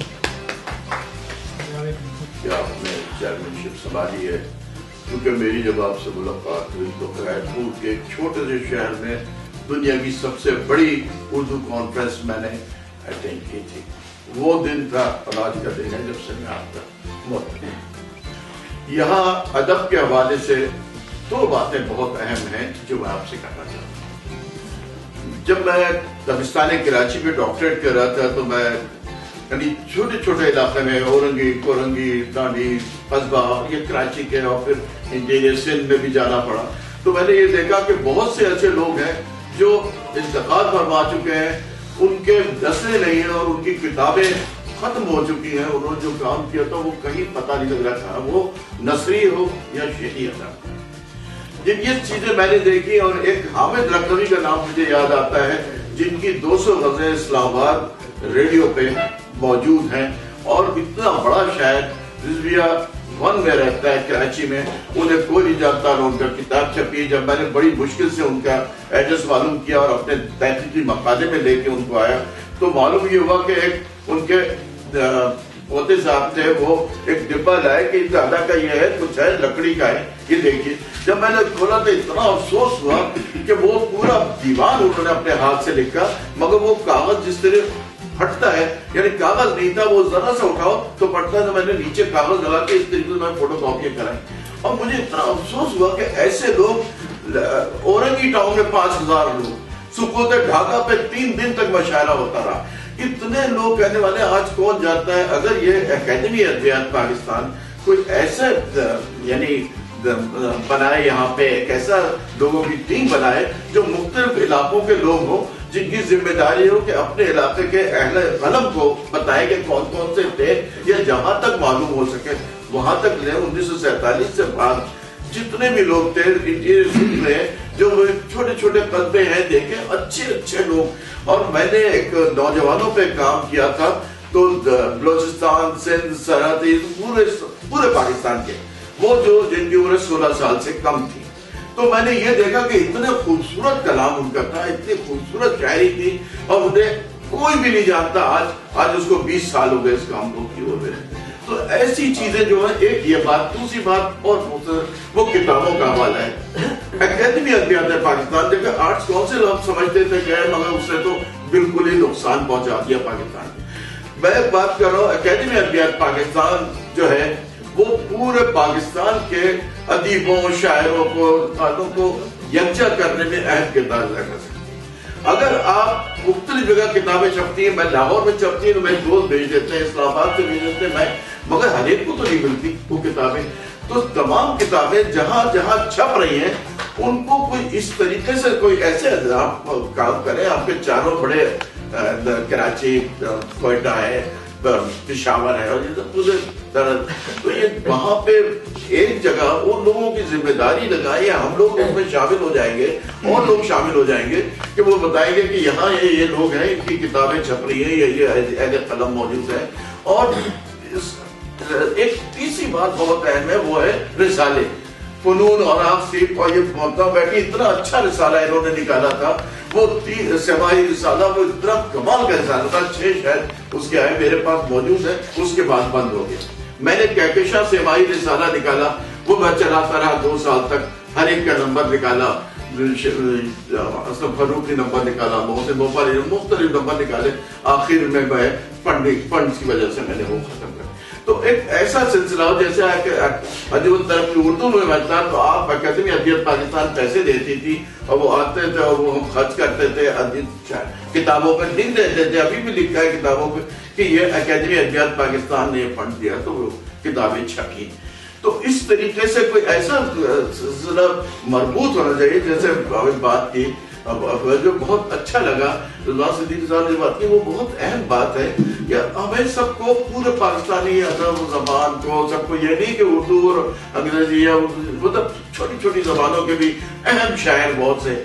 क्या आपने चेयरमैनशिप संभाली है? क्योंकि मेरी जब आपसे मुलाकात हुई तो खैरपुर के एक छोटे से शहर में दुनिया की सबसे बड़ी उर्दू कॉन्फ्रेंस मैंने अटेंड की थी। वो दिन था, आज का दिन है जब से मैं आपका यहाँ अदब के हवाले से दो बातें बहुत अहम हैं जो मैं आपसे कहना चाहता हूँ। जब मैं दबिस्तान कराची में डॉक्टरेट कर रहा था तो मैं यानी छोटे छोटे इलाके में औरंगी, कोरंगी, डांडी, कस्बा, ये कराची के और फिर इंटीरियर सिंध में भी जाना पड़ा। तो मैंने ये देखा कि बहुत से ऐसे लोग हैं जो इंतकाल फरमा चुके हैं, उनके नस्लें नहीं है और उनकी किताबें खत्म हो चुकी हैं। उन्होंने जो काम किया था वो कहीं पता नहीं लग रहा था, वो नसरी हो या शेरी अदब। ये चीजें मैंने देखी और एक हामिद लखनवी का नाम मुझे याद आता है जिनकी 200 गज़लें इस्लामाबाद रेडियो पे मौजूद हैं और इतना बड़ा शायर रिजविया 1 में रहता है कराची में, उन्हें कोई नहीं जानता और उनका किताब छपी। जब मैंने बड़ी मुश्किल से उनका एड्रेस मालूम किया और अपने तहकीकी मकाले में लेके उनको आया तो मालूम ये हुआ कि एक उनके पोते साहब थे, वो एक डिब्बा लाए कि दादा का ये है, कुछ है लकड़ी का है, ये देखिए। जब मैंने खोला तो इतना अफसोस हुआ कि वो पूरा दीवान उन्होंने अपने हाथ से लिखा, मगर वो कागज जिस तरह फटता है, यानी कागज नहीं था, वो जरा सा उठाओ तो फटता है। मैंने नीचे कागज लगा के इस तरीके से मैं फोटो कॉपी कराई और मुझे इतना अफसोस हुआ कि ऐसे लोग औरंगी टाउन में 5000 लोग, सुकोते ढाका पे 3 दिन तक मुशायरा होता रहा। इतने लोग कहने वाले आज कौन जाता है। अगर ये अकेडमी अद्वियात पाकिस्तान कोई ऐसा यानी बनाए, यहाँ पे एक ऐसा लोगों की टीम बनाए जो मुख्तलिफ इलाकों के लोग हो, जिनकी जिम्मेदारी हो कि अपने इलाके के अहले कलम को बताए कि कौन कौन से थे, या जहां तक मालूम हो सके वहां तक ले। 1947 से बाद जितने भी लोग थे इंटीरियर सिंध में, जो छोटे छोटे कस्बे हैं, देखे अच्छे अच्छे लोग। और मैंने एक नौजवानों पे काम किया था तो बलोचिस्तान, सिंध, सरहद, पूरे पाकिस्तान के वो जो जिनकी उम्र 16 साल से कम थी, तो मैंने ये देखा कि इतने खूबसूरत कलाम उनका था, इतनी खूबसूरत शायरी थी और उन्हें कोई भी नहीं जानता। आज उसको 20 साल हो गए इस काम को किए हुए। तो ऐसी चीजें जो है, एक ये बात, दूसरी बात और वो किताबों का हवाला है। अकेडमी अद्वियात पाकिस्तान, देखिए आर्ट्स काउंसिल हम समझते थे गए, मगर उसने तो बिल्कुल ही नुकसान पहुंचा दिया पाकिस्तान में। मैं बात कर रहा हूँ अकेडमी अद्वियात पाकिस्तान जो है वो पूरे पाकिस्तान के अदीबों, शायरों को यकजा करने में अहम किरदार अदा कर सकते हैं। अगर आप मुख्तलिफ जगह किताबें छपती हैं, मैं लाहौर में छपती है तो मेरे दोस्त भेज देते हैं, इस्लामाबाद से भेज देते हैं, मैं मगर हर एक को तो नहीं मिलती वो किताबें। तो तमाम किताबें जहां जहां छप रही हैं उनको कोई इस तरीके से कोई ऐसे आप काम करें। आपके चारों बड़े कराची, कोयटा है, पेशावर है और ये पूरे तो ये वहां पे एक जगह उन लोगों की जिम्मेदारी लगाए, हम लोग उसमें शामिल हो जाएंगे और लोग शामिल हो जाएंगे कि वो बताएंगे कि यहाँ ये लोग हैं, इनकी किताबें छप रही हैं, ये अहले कलम मौजूद है। और एक तीसरी बात बहुत अहम है, वो है रिसाले, फनून और आसिफ। और ये बैठी इतना अच्छा रिसाला इन्होंने निकाला था, वो सेमाई रिसाला, वो इतना कमाल का रिसाला था, 6 शायद उसके आए मेरे पास मौजूद है, उसके बाद बंद हो गया। मैंने कहकशा सेमाई रिसाला निकाला, वो मैं चलाता रहा 2 साल तक, हर एक का नंबर निकाला, फरूक ने नंबर निकाला, मोहसिन मोफल मुख्तलिफ नंबर निकाले, आखिर में मैं फंड्स की वजह से मैंने वो खत्म कर। तो एक ऐसा सिलसिला हो जैसे उर्दू में बनता तो आप अकेडमी अद्वियात पाकिस्तान पैसे देती थी और वो आते थे और वो हम खर्च करते थे, किताबों पर लिख देते थे, अभी भी लिखा है किताबों पे कि ये अकेडमी अद्वियात पाकिस्तान ने फंड दिया, तो वो किताबें छपी। तो इस तरीके से कोई ऐसा सिलसिला मरबूत होना चाहिए, जैसे बात की जो बहुत अच्छा लगा सिद्दीकी साहब ने बात की, वो बहुत अहम बात है कि हमें सबको पूरे पाकिस्तानी अदब जबान को सबको, ये नहीं कि उर्दू और अंग्रेजी या मतलब छोटी छोटी जबानों के भी अहम शायर बहुत से।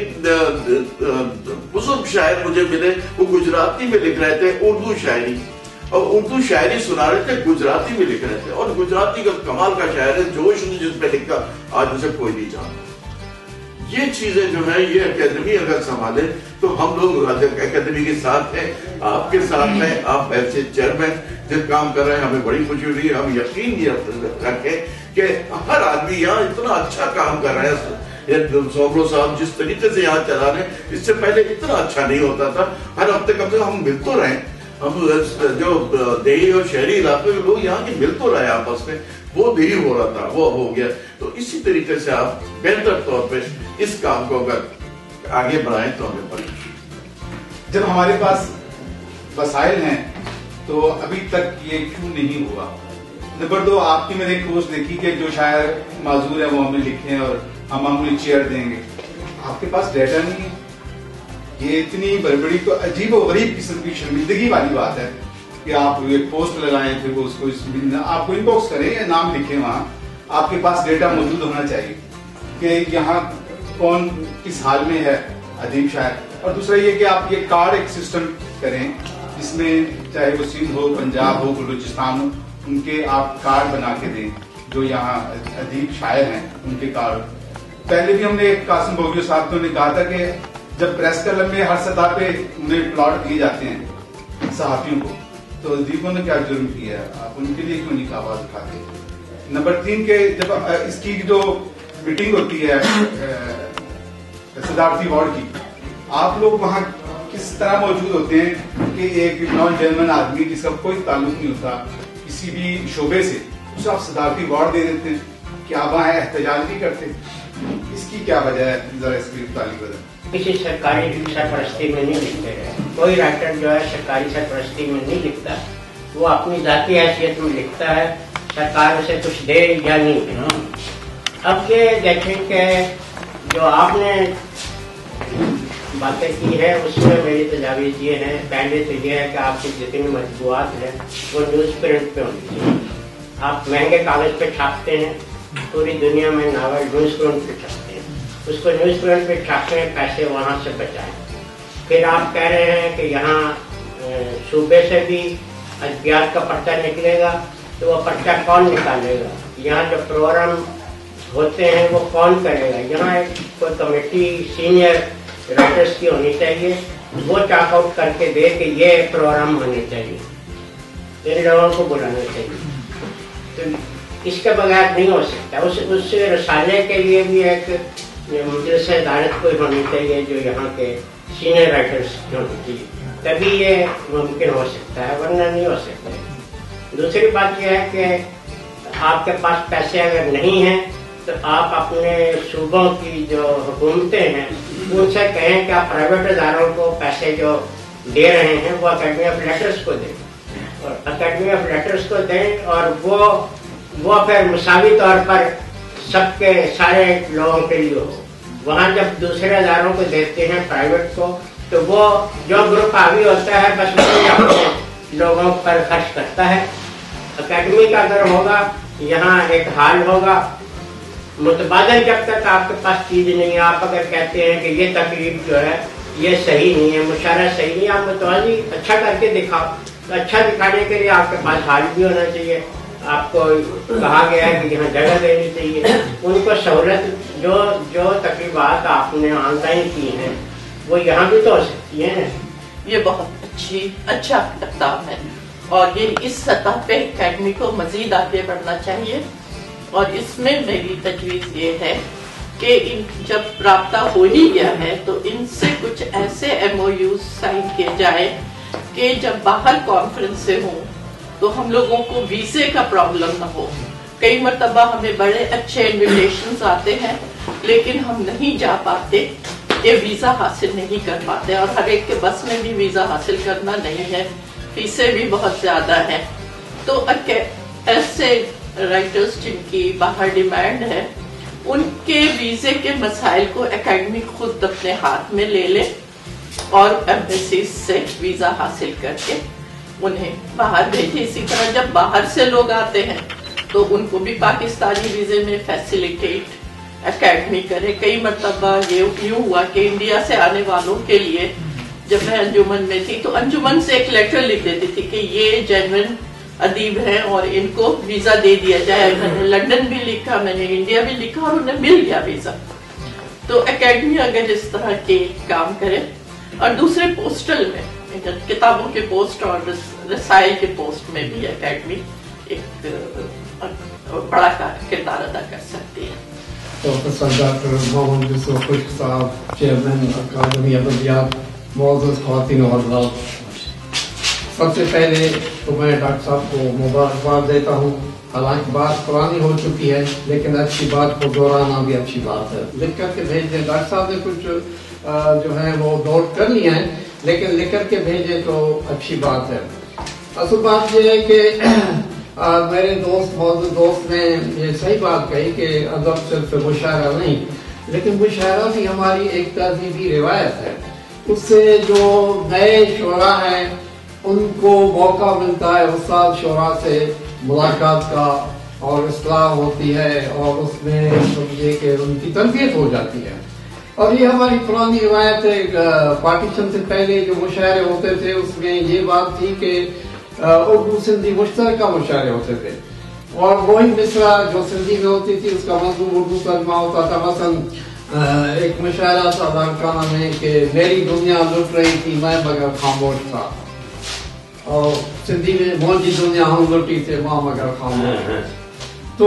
एक बुजुर्ग शायर मुझे मिले, वो गुजराती में लिख रहे थे उर्दू शायरी, और उर्दू शायरी सुना रहे थे, गुजराती में लिख रहे थे, और गुजराती का कमाल का शायर है, जोश ने जिस पे लिखा आज उसे कोई नहीं जानता। ये चीजें जो है, ये अकेडमी अगर संभाले तो हम लोग अकेडमी के साथ हैं, आपके साथ हैं, आप ऐसे चेयरमैन जब काम कर रहे हैं, हमें बड़ी खुशी हुई। हम यकीन ये रखें कि हर आदमी यहाँ इतना अच्छा काम कर रहा है। सोमरो साहब जिस तरीके से यहाँ चला रहे हैं, इससे पहले इतना अच्छा नहीं होता था। हर हफ्ते कम से कम हम मिल तो रहे, हम जो देही और शहरी इलाके के लोग यहाँ के मिल तो रहे आपस में, वो नहीं हो रहा था, वो हो गया। तो इसी तरीके से आप बेहतर तौर पे इस काम को अगर आगे बढ़ाएं तो हमें बड़ी। जब हमारे पास वसाइल हैं तो अभी तक ये क्यों नहीं हुआ? नंबर 2, आपकी मैंने एक पोस्ट देखी कि जो शायर माजूर है वो हमें लिखें और हम उन्हें चेयर देंगे। आपके पास डेटा नहीं है। ये इतनी बड़ी तो अजीब और गरीब किस्म की शर्मिंदगी वाली बात है कि आप एक पोस्ट लगाएं, फिर वो उसको आपको इनबॉक्स करें या नाम लिखें, वहां आपके पास डेटा मौजूद होना चाहिए कि यहाँ कौन किस हाल में है अदीब शायर। और दूसरा ये कि आप ये कार्ड एक सिस्टम करें जिसमें चाहे वो सिंध हो, पंजाब हो, बलूचिस्तान हो, उनके आप कार्ड बना के दें जो यहाँ अदीब शायर हैं, उनके कार्ड। पहले भी हमने कासिम बोगियो साहब तो ने कहा था कि जब प्रेस क्लब में हर सतह पे उन्हें प्लॉट दिए जाते हैं सहाफियों को, तो अदीबों ने क्या जुर्म किया है, आप उनके लिए क्यों नहीं आवाज उठाते? नंबर 3 के जब इसकी जो मीटिंग होती है सदारती वार्ड की, आप लोग वहाँ किस तरह मौजूद होते हैं कि एक नॉन जर्मन आदमी जिसका कोई ताल्लुक नहीं होता किसी भी शोबे से, उसे आप सदारती वार्ड दे देते हैं, क्या वहाँ एहतजाज नहीं करते? इसकी क्या वजह है? जरा इसकी तालीम बताएं। किसी सरकारी सरपरस्ती में नहीं लिखते हैं। कोई राइटर जो है सरकारी सरपरस्ती में नहीं लिखता, वो अपनी जाती हैसियत में लिखता है, सरकार उसे कुछ दे या नहीं। अब ये देखें कि जो आपने बातें की है उसमें मेरी तजावीज़ ये है, पहले तो ये है कि आपकी जितनी मजबूआत है वो न्यूज़ प्रिंट पे होनी चाहिए। आप महंगे कागज पे छापते हैं, पूरी दुनिया में नावल न्यूज़ प्रिंट पे छापते हैं, उसको न्यूज़ प्रिंट पे छापे, पैसे वहाँ से बचाएं। फिर आप कह रहे हैं कि यहाँ सूबे से भी अदबियात का पर्चा निकलेगा, तो वो पर्चा कौन निकालेगा? यहाँ जो प्रोग्राम होते हैं वो कौन करेगा? यहाँ एक कोई कमेटी सीनियर राइटर्स की होनी चाहिए, वो चॉकआउट करके दे कि ये प्रोग्राम होने चाहिए, इन लोगों को बुलाना चाहिए। तो इसके बगैर नहीं हो सकता। उस रसाले के लिए भी एक मुजलिस अदालत कोई होनी चाहिए जो यहाँ के सीनियर राइटर्स होनी चाहिए, तभी ये मुमकिन हो सकता है, वरना नहीं हो सकता। दूसरी बात यह है कि आपके पास पैसे अगर नहीं हैं तो आप अपने सूबों की जो हुकूमतें हैं उनसे कहें कि आप प्राइवेट इदारों को पैसे जो दे रहे हैं वो अकेडमी ऑफ लेटर्स को दें, और अकेडमी ऑफ लेटर्स को दें, और वो फिर मुसावी तौर पर सबके सारे लोगों के लिए हो। वहाँ जब दूसरे इदारों को देते हैं प्राइवेट को, तो वो जो ग्रुप हावी होता है बस वही अपने लोगों पर खर्च करता है। अकेडमी का अगर होगा, यहाँ एक हाल होगा मुतबादल, जब तक आपके पास चीज नहीं है, आप अगर कहते हैं कि ये तकरीब जो है ये सही नहीं है, मुशारा सही नहीं, आप मुतवाज़ी अच्छा करके दिखाओ। तो अच्छा दिखाने के लिए आपके पास हाल भी होना चाहिए। आपको कहा गया है कि यहाँ जगह देनी चाहिए, उनको सहूलत जो तकरीबात आपने ऑनलाइन की हैं वो यहाँ भी तो हो सकती है। ये बहुत अच्छा किताब है और ये इस सतह पे अकेडमी को मजीद आगे बढ़ना चाहिए। और इसमें मेरी तजवीज़ ये है कि जब राब्ता हो ही गया है तो इनसे कुछ ऐसे MOUs साइन किए जाए कि जब बाहर कॉन्फ्रेंस से हो तो हम लोगों को वीजे का प्रॉब्लम न हो। कई मरतबा हमें बड़े अच्छे इन्विटेशंस आते हैं लेकिन हम नहीं जा पाते, ये वीजा हासिल नहीं कर पाते, और हर एक के बस में भी वीजा हासिल करना नहीं है, फीसें भी बहुत ज्यादा हैं। तो ऐसे राइटर्स जिनकी बाहर डिमांड है, उनके वीजे के मसाइल को एकेडमी खुद अपने हाथ में ले ले और एम्बेसी से वीजा हासिल करके उन्हें बाहर भेजे। इसी तरह जब बाहर से लोग आते हैं तो उनको भी पाकिस्तानी वीजे में फैसिलिटेट एकेडमी करे। कई मरतबा ये यूं हुआ कि इंडिया से आने वालों के लिए जब मैं अंजुमन में थी तो अंजुमन से एक लेटर लिख देती थी कि ये जेन्युइन अदीब हैं और इनको वीजा दे दिया जाए। मैंने लंदन भी लिखा, मैंने इंडिया भी लिखा और उन्हें मिल गया वीजा। तो एकेडमी अगर इस तरह के काम करे और दूसरे पोस्टल में किताबों के पोस्ट और रसायल के पोस्ट में भी एकेडमी एक बड़ा किरदार अदा कर सकती है। प्रोफेसर डॉक्टर मोहम्मद यूसुफ खुश्क साहब, चेयरमैन अकादमी अदबियात, मौजूद ख़वातीन और हज़रात, सबसे पहले तो मैं डॉक्टर साहब को मुबारकबाद देता हूँ। हालांकि बात पुरानी हो चुकी है लेकिन अच्छी बात को दोहराना भी अच्छी बात है। लिख करके भेज दें। डॉक्टर साहब ने कुछ जो है वो नोट कर लिया है लेकिन लिख करके भेजे तो अच्छी बात है। असल बात यह है कि मेरे मौजूद दोस्त ने ये सही बात कही कि अदब सिर्फ मुशायरा नहीं, लेकिन मुशायरा भी हमारी एक तहजीबी रिवायत है। उससे जो नए शोरा हैं उनको मौका मिलता है उस्ताद शोरा से मुलाकात का और इस्लाह होती है और उसमें समझिए कि उनकी तरबियत हो जाती है। और ये हमारी पुरानी रिवायत है। पार्टीशन से पहले जो मुशायरे होते थे उसमें ये बात थी कि उर्दू सिंधी मुश्तरका मुशायरे होते थे और वही मिसरा जो सिंधी में होती थी उसका मज़मून उर्दू तर्जुमा होता था। मसलन एक मुशायरा था लाड़काना में कि मेरी दुनिया लुट रही थी मैं मगर खामोश था, और सिंधी में मुंहिंजी दुनिया हम लुटी थे मां मगर खामोश। तो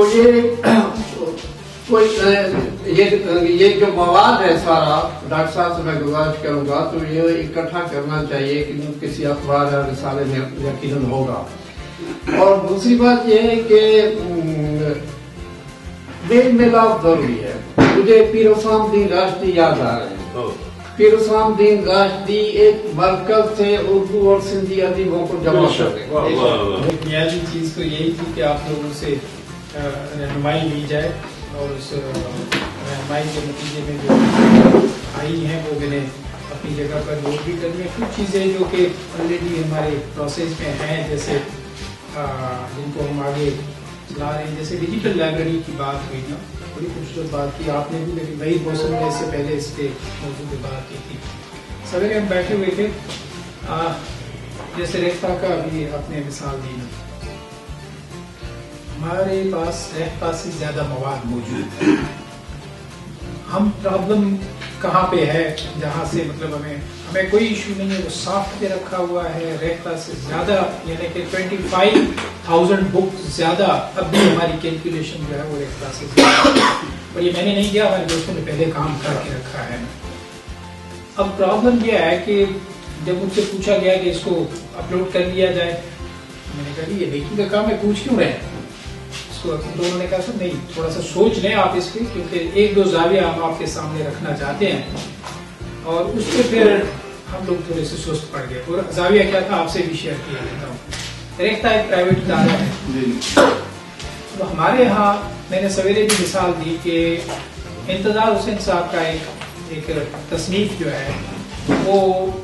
ये जो मवाद है सारा डॉक्टर साहब से मैं गुजारिश करूंगा तो ये इकट्ठा करना चाहिए कि किसी अखबार या रिसाले में यकीनन होगा। और दूसरी बात यह है कि मेल मिलाप जरूरी है। मुझे पीर उस्मानुद्दीन राशदी याद आ रहे हैं। पीर उस्मानुद्दीन राशदी एक मरकज से उर्दू और सिंधी अदीबों को जमा करते। बुनियादी चीज तो यही थी कि आप लोगों से रहनुमाई ली जाए और उस रहनुमाई के नतीजे में जो आई हैं वो मैंने अपनी जगह पर नोट भी करनी है। कुछ चीज़ें जो कि ऑलरेडी हमारे प्रोसेस में हैं, जैसे जिनको हम आगे चला रहे हैं, जैसे डिजिटल लाइब्रेरी की बात हुई ना, बड़ी खूबसूरत बात की आपने भी, लेकिन वही मौसम ने इससे पहले इस पे मौजूद पे बात की थी। सवेरे हम बैठे हुए थे, जैसे रेखा का अभी आपने मिसाल दी ना, हमारे पास रेखा से ज्यादा मवाद मौजूद है। हम प्रॉब्लम कहाँ पे है जहाँ से मतलब हमें कोई इशू नहीं है, वो सॉफ्ट पे रखा हुआ है। रेखा से ज्यादा यानी कि 25,000 बुक ज्यादा अब भी हमारी कैलकुलेशन जो है वो रेखा से ज्यादा। और ये मैंने नहीं किया, हमारे दोस्तों ने पहले काम करके रखा है। अब प्रॉब्लम यह है कि जब मुझसे पूछा गया कि इसको अपलोड कर दिया जाए, मैंने कहा ये लेखी का काम है, पूछ क्यों रहे हैं। दोनों ने कहा सर नहीं, थोड़ा सा सोच लें आप इस पे, क्योंकि एक दो जाविया हम आपके सामने रखना चाहते हैं। और उस पर फिर हम लोग थोड़े से सुस्त पड़ गए। और जाविया क्या था आपसे भी शेयर किया देता हूँ। रेखता एक प्राइवेट इदारा है, तो हमारे यहाँ मैंने सवेरे भी मिसाल दी कि इंतजार हुसैन साहब का एक तसनीफ जो है वो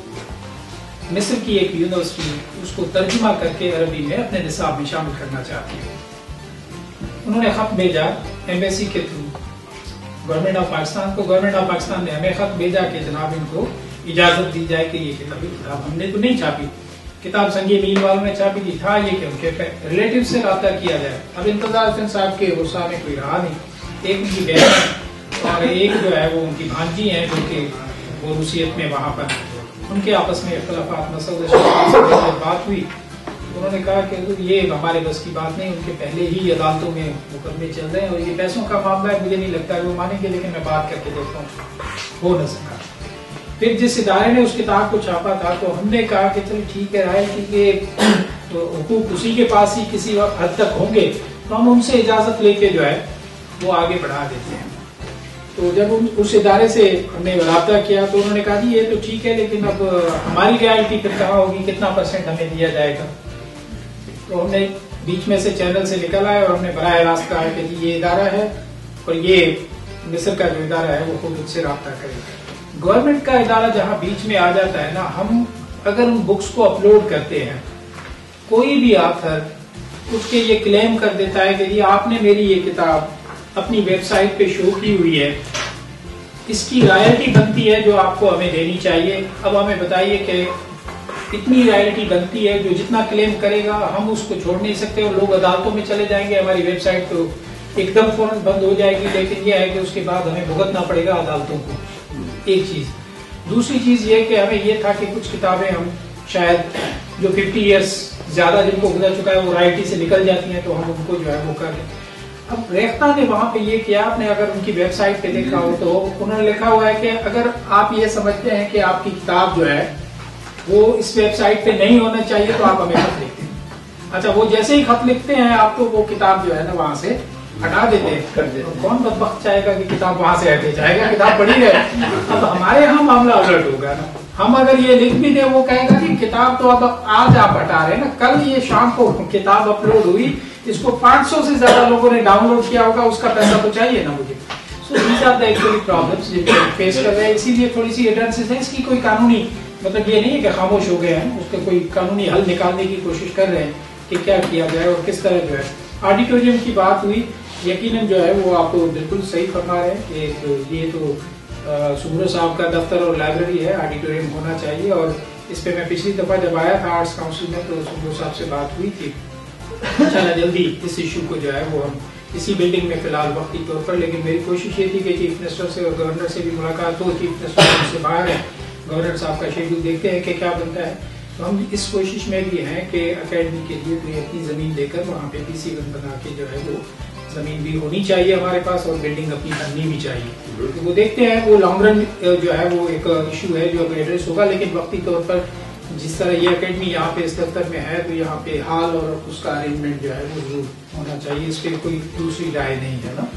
मिस्र की एक यूनिवर्सिटी उसको तर्जुमा करके अरबी में अपने निसाब में शामिल करना चाहती है। उन्होंने खत भेजा एम्बेसी के थ्रू गवर्नमेंट ऑफ पाकिस्तान को। गवर्नमेंट ऑफ पाकिस्तान ने हमें खत भेजा कि जनाब इनको इजाजत दी जाए कि ये किताब हमने तो नहीं छापी, किताब संगी मील वालों ने छापी थी, था ये कि उनके रिलेटिव से रब्ता किया जाए। अब इंतजार हुसैन साहब के गुस्सा में कोई रहा नहीं। एक उनकी बहन और एक जो है वो उनकी भांजी है जो कि वो रूसियत में वहां पर उनके आपस में इख्तलाफात मसला बात हुई। उन्होंने कहा कि ये हमारे बस की बात नहीं, उनके पहले ही अदालतों में मुकदमे चल रहे हैं और ये पैसों का मामला है, मुझे नहीं लगता है वो मानेंगे, लेकिन मैं बात करके देखता हूँ। हो न सका। फिर जिस इदारे ने उस किताब को छापा था तो हमने कहा कि चलो ठीक है राय कि तो हुकूक उसी के पास ही किसी हद तक होंगे तो हम उनसे इजाजत लेके जो है वो आगे बढ़ा देते हैं। तो जब उस इदारे से हमने रब्ता किया तो उन्होंने कहा जी ये तो ठीक है, लेकिन अब हमारी रियायती फिर कहाँ होगी, कितना % हमें दिया जाएगा। तो हमने बीच में से चैनल से निकल आए और हमने बराह रास्त कहा कि जी ये इदारा है और ये मिस्र का जो इदारा है वो खुद उससे रब्ता करेगा। गवर्नमेंट का इदारा जहां बीच में आ जाता है ना, हम अगर उन बुक्स को अपलोड करते हैं, कोई भी आथर उसके ये क्लेम कर देता है कि जी आपने मेरी ये किताब अपनी वेबसाइट पे शो की हुई है, इसकी रॉयल्टी बनती है जो आपको हमें देनी चाहिए। अब हमें बताइए कि इतनी रॉयल्टी बनती है, जो जितना क्लेम करेगा हम उसको छोड़ नहीं सकते और लोग अदालतों में चले जाएंगे, हमारी वेबसाइट तो एकदम फौरन बंद हो जाएगी। लेकिन ये है कि उसके बाद हमें भुगतना पड़ेगा अदालतों को, एक चीज। दूसरी चीज ये कि हमें ये था कि कुछ किताबें हम शायद जो 50 ईयर्स ज्यादा जिनको गुजर चुका है वो रॉयल्टी से निकल जाती हैं, तो हम उनको जो है वो कर लें। अब रेख्ता ने वहां पे ये किया, आपने अगर उनकी वेबसाइट पे देखा हो तो उन्होंने लिखा हुआ है कि अगर आप ये समझते हैं कि आपकी किताब जो है वो इस वेबसाइट पे नहीं होना चाहिए तो आप हमें खत लिखते हैं। अच्छा, वो जैसे ही खत लिखते हैं आप तो वो किताब जो है ना वहां से हटा देते हैं। कौन बदबख्त चाहेगा कि किताब वहां से हटे, चाहेगा किताब पढ़ी रहे। अब हमारे यहाँ मामला उलट होगा ना, हम अगर ये लिख भी दे वो कहेगा कि किताब तो अब आज आप हटा रहे हैं ना, कल ये शाम को किताब अपलोड हुई, इसको 500 से ज्यादा लोगों ने डाउनलोड किया होगा, उसका पैसा तो चाहिए ना मुझे। So these are the actually problems जिनको फेस कर रहे हैं। इसीलिए थोड़ी सी एडवांसेस है, इसकी कोई कानूनी मतलब ये नहीं है कि खामोश हो गए हैं, उसके कोई कानूनी हल निकालने की कोशिश कर रहे हैं कि क्या किया जाए और किस तरह जो है। ऑडिटोरियम की बात हुई, यकीनन जो है वो आपको बिल्कुल सही फरमा रहे हैं कि ये तो सुमरो साहब का दफ्तर और लाइब्रेरी है, ऑडिटोरियम होना चाहिए। और इस पे मैं पिछली दफा जब आया था आर्ट्स काउंसिल में तो सुमरो साहब से बात हुई थी, चला जल्दी इस इशू को जो है वो हम इसी बिल्डिंग में फिलहाल वक्ती तौर पर, लेकिन मेरी कोशिश ये थी कि चीफ मिनिस्टर से और गवर्नर से भी मुलाकात हो। चीफ मिनिस्टर से बाहर है, गवर्नर साहब का शेड्यूल देखते हैं कि क्या बनता है। तो हम इस कोशिश में भी हैं कि अकेडमी के लिए कोई अपनी जमीन देकर वहाँ पे PC बना के जो है वो जमीन भी होनी चाहिए हमारे पास और बिल्डिंग अपनी बननी भी चाहिए। तो वो देखते हैं, वो लॉन्ग रन जो है वो एक इशू है जो एड्रेस होगा, लेकिन वक्ती तौर पर जिस तरह ये अकेडमी यहाँ पे इस दफ्तर में है तो यहाँ पे हाल और उसका अरेंजमेंट जो है वो जरूर होना चाहिए, इस पर कोई दूसरी राय नहीं है ना।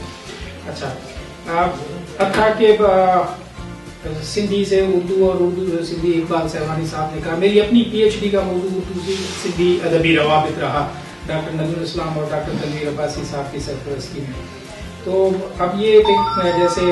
अच्छा, अब था कि सिंधी से उर्दू और उर्दू से सिंधी, इकबाल सहवानी साहब ने कहा मेरी अपनी PhD का मौजूद उर्दू से सिंधी अदबी रवाबित रहा, डॉक्टर नजरुल इस्लाम और डॉक्टर तनवीर अब्बासी साहब की सरपरस्ती में। तो अब ये जैसे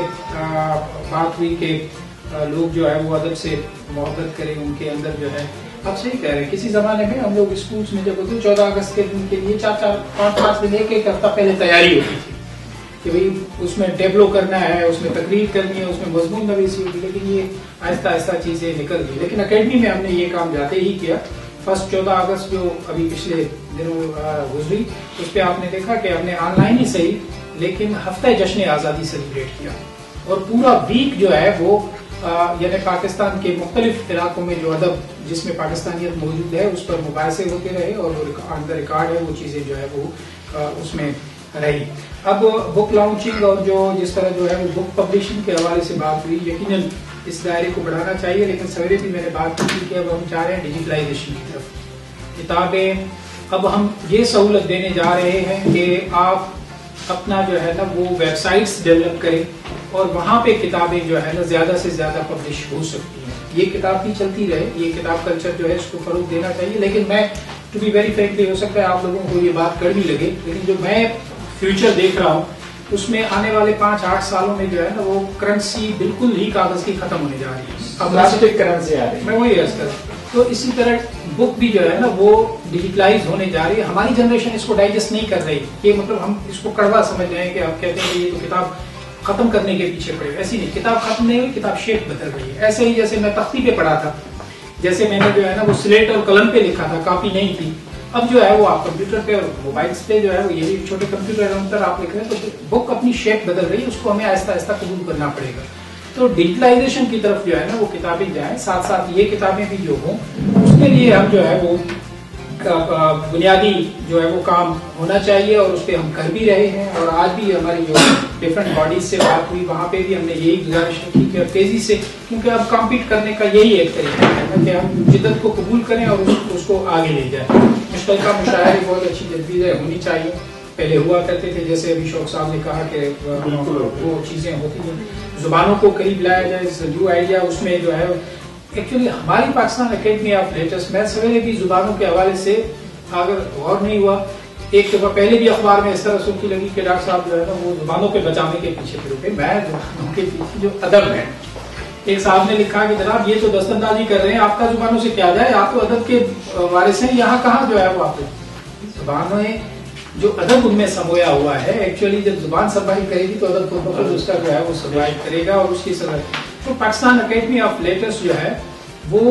बात हुई कि लोग जो है वो अदब से मोहब्बत करें, उनके अंदर जो है, आप सही कह रहे हैं। किसी जमाने में हम लोग स्कूल्स में जब होते 14 अगस्त के दिन के लिए 4-5 दिन एक हफ्ता पहले तैयारी होती थी कि भाई उसमें टेबलो करना है, उसमें तकरीर करनी है, उसमें मजमून नवीसी होगी। लेकिन ये आहिस्ता आहिस्ता चीजें निकल गई। लेकिन अकेडमी में हमने ये काम जाते ही किया। फर्स्ट 14 अगस्त जो अभी पिछले दिनों गुजरी, उस पर आपने देखा कि हमने ऑनलाइन ही सही लेकिन हफ्ते जश्न आज़ादी सेलिब्रेट किया और पूरा वीक जो है वो यानी पाकिस्तान के मुख्तलिफ इलाकों में जो अदब जिसमें पाकिस्तानियत मौजूद है उस पर मुबाहिसे होते रहे और वो ऑन द रिकॉर्ड है, वो चीजें जो है वो उसमें रही। अब बुक लॉन्चिंग और जो जिस तरह जो है वो बुक पब्लिशिंग के हवाले से बात हुई, यकीनन इस दायरे को बढ़ाना चाहिए। लेकिन सवेरे भी मैंने बात की थी कि अब हम चाह रहे हैं डिजिटलाइजेशन की तरफ। किताबें अब हम ये सहूलत देने जा रहे हैं कि आप अपना जो है ना वो वेबसाइट्स डेवलप करें और वहां पे किताबें जो है ना ज्यादा से ज्यादा पब्लिश हो सकती हैं। ये किताब भी चलती रहे, ये किताब कल्चर जो है इसको फरोग देना चाहिए। लेकिन मैं टू बी वेरी फ्रेंकली, हो सकता है आप लोगों को ये बात कड़वी लगे, लेकिन जो मैं फ्यूचर देख रहा हूँ उसमें आने वाले 5-8 सालों में जो है ना वो करेंसी बिल्कुल ही कागज की खत्म होने जा रही है। अब प्लास्टिक करेंसी आ रही है, मैं वही अर्ज कर रहा हूँ। तो इसी तरह बुक भी जो है ना वो डिजिटलाइज होने जा रही है। हमारी जनरेशन इसको डाइजेस्ट नहीं कर रही, ये मतलब हम इसको कड़वा समझ रहे हैं कि आप कहते हैं कि ये तो किताब खत्म करने के पीछे पड़े। ऐसी नहीं, किताब खत्म नहीं हुई, किताब शेप बदल रही है। ऐसे ही जैसे मैं तख्ती पे पढ़ा था, जैसे मैंने जो है ना वो स्लेट और कलम पे लिखा था, कॉपी नहीं थी, अब जो है वो आप कंप्यूटर पे और मोबाइल्स पे जो है वो ये भी छोटे कंप्यूटर अंतर आप लिख रहे हैं, तो बुक अपनी शेप बदल रही है, उसको हमें आहिस्ता आहिस्ता कबूल करना पड़ेगा। तो डिजिटलाइजेशन की तरफ जो है ना वो किताबें जाएं, साथ साथ ये किताबें भी जो हों, उसके लिए हम जो है वो बुनियादी जो है वो काम होना चाहिए और उस पर हम कर भी रहे हैं। और आज भी हमारी जो डिफरेंट बॉडीज से बात हुई, वहां पे भी हमने यही गुजारिश की कि तेजी से, क्योंकि अब कॉम्पीट करने का यही एक तरीका है ना कि हम जिद्दत को कबूल करें और उसको आगे ले जाए। मुश्तरका मुशायरे बहुत अच्छी तजवीज़ें होनी चाहिए, पहले हुआ करते थे, जैसे अभी शौक साहब ने कहा कि वो चीजें होती हैं, जुबानों को करीब लाया जाए, न्यू आइडिया उसमें जो है। एक्चुअली हमारी पाकिस्तान एकेडमी ऑफ लेटर्स में सवेरे भी जुबानों के हवाले से अगर गौर नहीं हुआ, एक दफा पहले भी अखबार में इस तरह सुर्खी लगी कि डॉक्टर साहब जो है ना वो जुबानों के बचाने के पीछे फिर उठे। मैं जुबानों के पीछे जो अदब है, एक साहब ने लिखा कि जनाब ये तो दस्तंदाजी कर रहे हैं, आपका जुबानों से क्या जाए, आप तो अदब के वारिस हैं, यहाँ कहाँ जो है वो आप जुबानों में जो अदब उनमें समोया हुआ है, एक्चुअली जब जुबान सर्वाइव करेगी तो अदब खुद ब खुद उसका जो है वो सर्वाइव करेगा और उसकी तो पाकिस्तान अकेडमी ऑफ लेटर्स जो है वो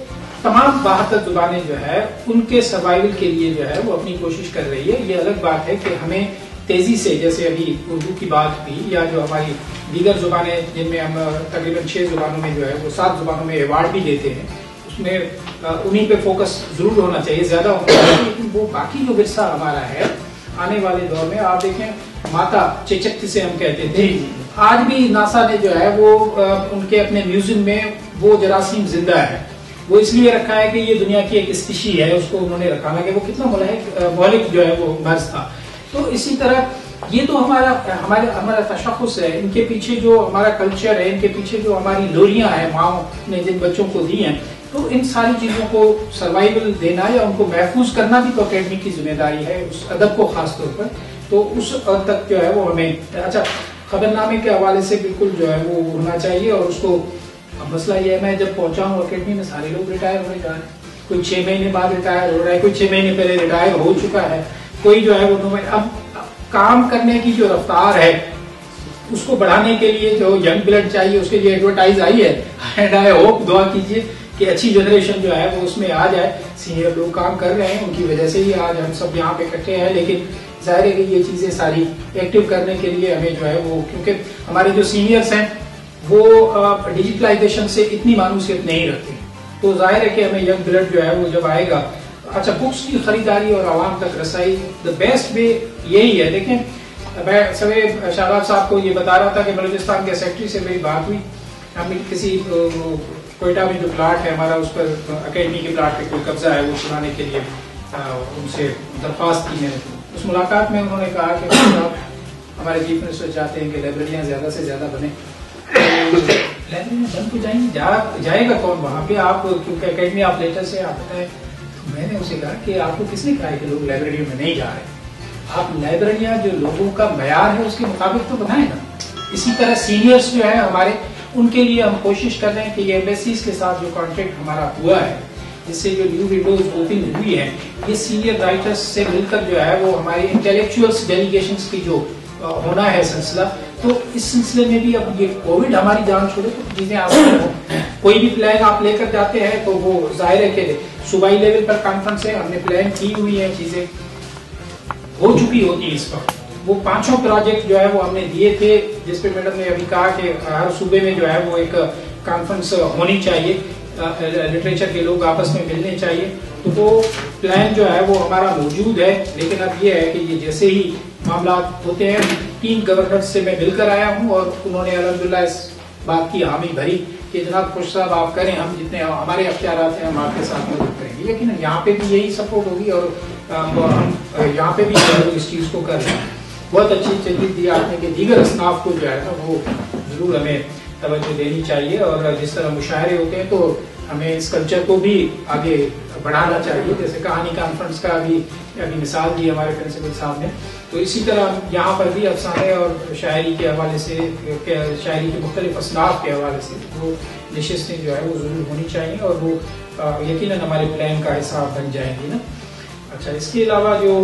तमाम 72 जुबानें जो है उनके सर्वाइवल के लिए जो है वो अपनी कोशिश कर रही है। ये अलग बात है कि हमें तेजी से, जैसे अभी उर्दू की बात हुई या जो हमारी दीगर जुबानें जिनमें हम तकरीबन 6 जुबानों में जो है वो 7 जुबानों में अवार्ड भी देते हैं, उसमें उन्हीं पे फोकस जरूर होना चाहिए, ज्यादा होना चाहिए। लेकिन वो बाकी जो विरसा हमारा है आने वाले दौर में, आप देखें माता चेचक जिसे हम कहते थे, आज भी नासा ने जो है वो उनके अपने म्यूजियम में वो जरासीम जिंदा है। वो इसलिए रखा है कि ये दुनिया की एक स्पीशी है, उसको उन्होंने रखा ना कि वो कितना मौलिक जो है वो मर्ज था। तो इसी तरह ये तो हमारा तशख़्ख़ुस है, इनके पीछे जो हमारा कल्चर है, इनके पीछे जो हमारी लोरियां हैं माओ ने जिन बच्चों को दी हैं, तो इन सारी चीजों को सर्वाइवल देना या उनको महफूज करना भी तो अकेडमी की जिम्मेदारी है, उस अदब को खास तौर पर। तो उस हद तक जो है वो हमें अच्छा खबरनामे के हवाले से बिल्कुल जो है वो होना चाहिए। और उसको अब मसला ये है, मैं जब पहुंचा हूँ अकेडमी में सारे लोग रिटायर होने जा रहे हैं, कोई 6 महीने बाद रिटायर हो रहा है, कोई 6 महीने पहले रिटायर हो चुका है, कोई जो है वो अब काम करने की जो रफ्तार है उसको बढ़ाने के लिए जो यंग ब्लड चाहिए उसके लिए एडवर्टाइज आई है, एंड आई होप दुआ कीजिए कि अच्छी जनरेशन जो है वो उसमें आ जाए। सीनियर लोग काम कर रहे हैं, उनकी वजह से ही आज हम सब यहाँ पे इकट्ठे हैं, लेकिन जाहिर है कि ये चीजें सारी एक्टिव करने के लिए हमें जो है वो, क्योंकि हमारे जो सीनियर्स हैं वो डिजिटलाइजेशन से इतनी मानूसियत नहीं रखते, तो जाहिर है कि हमें यंग ब्लड जो है वो जब आएगा। अच्छा, बुक्स की खरीदारी और आवाम तक रसाई, द बेस्ट वे यही है। देखें मैं सवेरे शाहबाज साहब को ये बता रहा था कि बलूचिस्तान के सेक्रेटरी से मेरी बात हुई, हमने किसी कोयटा में जो प्लाट है हमारा, उस पर अकेडमी के प्लाट पे कोई कब्जा है वो चुनाने के लिए उनसे दरख्वास्त की मैंने। उस मुलाकात में उन्होंने कहा कि हमारे चीफ मिनिस्टर चाहते हैं कि लाइब्रेरियां ज्यादा से ज्यादा बने, लाइब्रेरियां बंद तो जाएंगी, जाएगा कौन वहां पे, आप क्योंकि अकेडमी ऑफ लेटर्स से आप बताएं। तो मैंने उसे कहा कि आपको किसने कहा है कि लोग लाइब्रेरियों में नहीं जा रहे, आप लाइब्रेरियां जो लोगों का मयार है उसके मुताबिक तो बनाए ना। इसी तरह सीनियर्स जो है हमारे, उनके लिए हम कोशिश कर रहे हैं कि ये एम्बेसीज के साथ जो कॉन्ट्रैक्ट हमारा हुआ है, जिससे जो न्यू विंडोज ओपन हुई है, ये सीनियर राइटर्स से मिलकर जो है वो हमारी इंटेलेक्चुअल्स डेलीगेशंस की जो होना है सिलसिला, तो इस सिलसिले में भी अब ये कोविड हमारी जान छोड़े तो चीजें आसान हो। कोई भी प्लान आप लेकर जाते हैं तो वो जाहिर है कि सूबाई लेवल पर कॉन्फ्रेंस है, हमने प्लान की हुई है, चीजें हो चुकी होती है इस वक्त। वो 5 प्रोजेक्ट जो है वो हमने दिए थे, जिसपे मैडम ने अभी कहा कि हर सूबे में जो है वो एक कॉन्फ्रेंस होनी चाहिए, लिटरेचर के लोग आपस में मिलने चाहिए, तो वो प्लान जो है वो हमारा मौजूद है। लेकिन अब ये है कि ये जैसे ही मामला होते हैं, 3 गवर्नर्स से मैं मिलकर आया हूँ और उन्होंने अल्हम्दुलिल्लाह इस बात की हामी भरी कि जनाब खुश साहब आप करें, हम जितने हमारे अख्तियारात हैं हम आपके साथ मदद करेंगे। लेकिन यहाँ पे भी यही सपोर्ट होगी और हम यहाँ पे भी इस चीज को कर रहे हैं। बहुत अच्छी तजवीज़ दी आपने कि दीगर असनाफ को जो है ना वो जरूर हमें तवज्जो देनी चाहिए, और जिस तरह मुशायरे होते हैं तो हमें इस कल्चर को भी आगे बढ़ाना चाहिए। जैसे कहानी कॉन्फ्रेंस का अभी मिसाल दी हमारे प्रिंसिपल साहब ने, तो इसी तरह यहाँ पर भी अफसाने और शायरी के हवाले से, शायरी के मुख्तलिफ असनाफ के हवाले से वो नशिस्तें जो है वो जरूर होनी चाहिए, और वो यकीनन हमारे प्लान का हिस्सा बन जाएंगी ना। अच्छा, इसके अलावा जो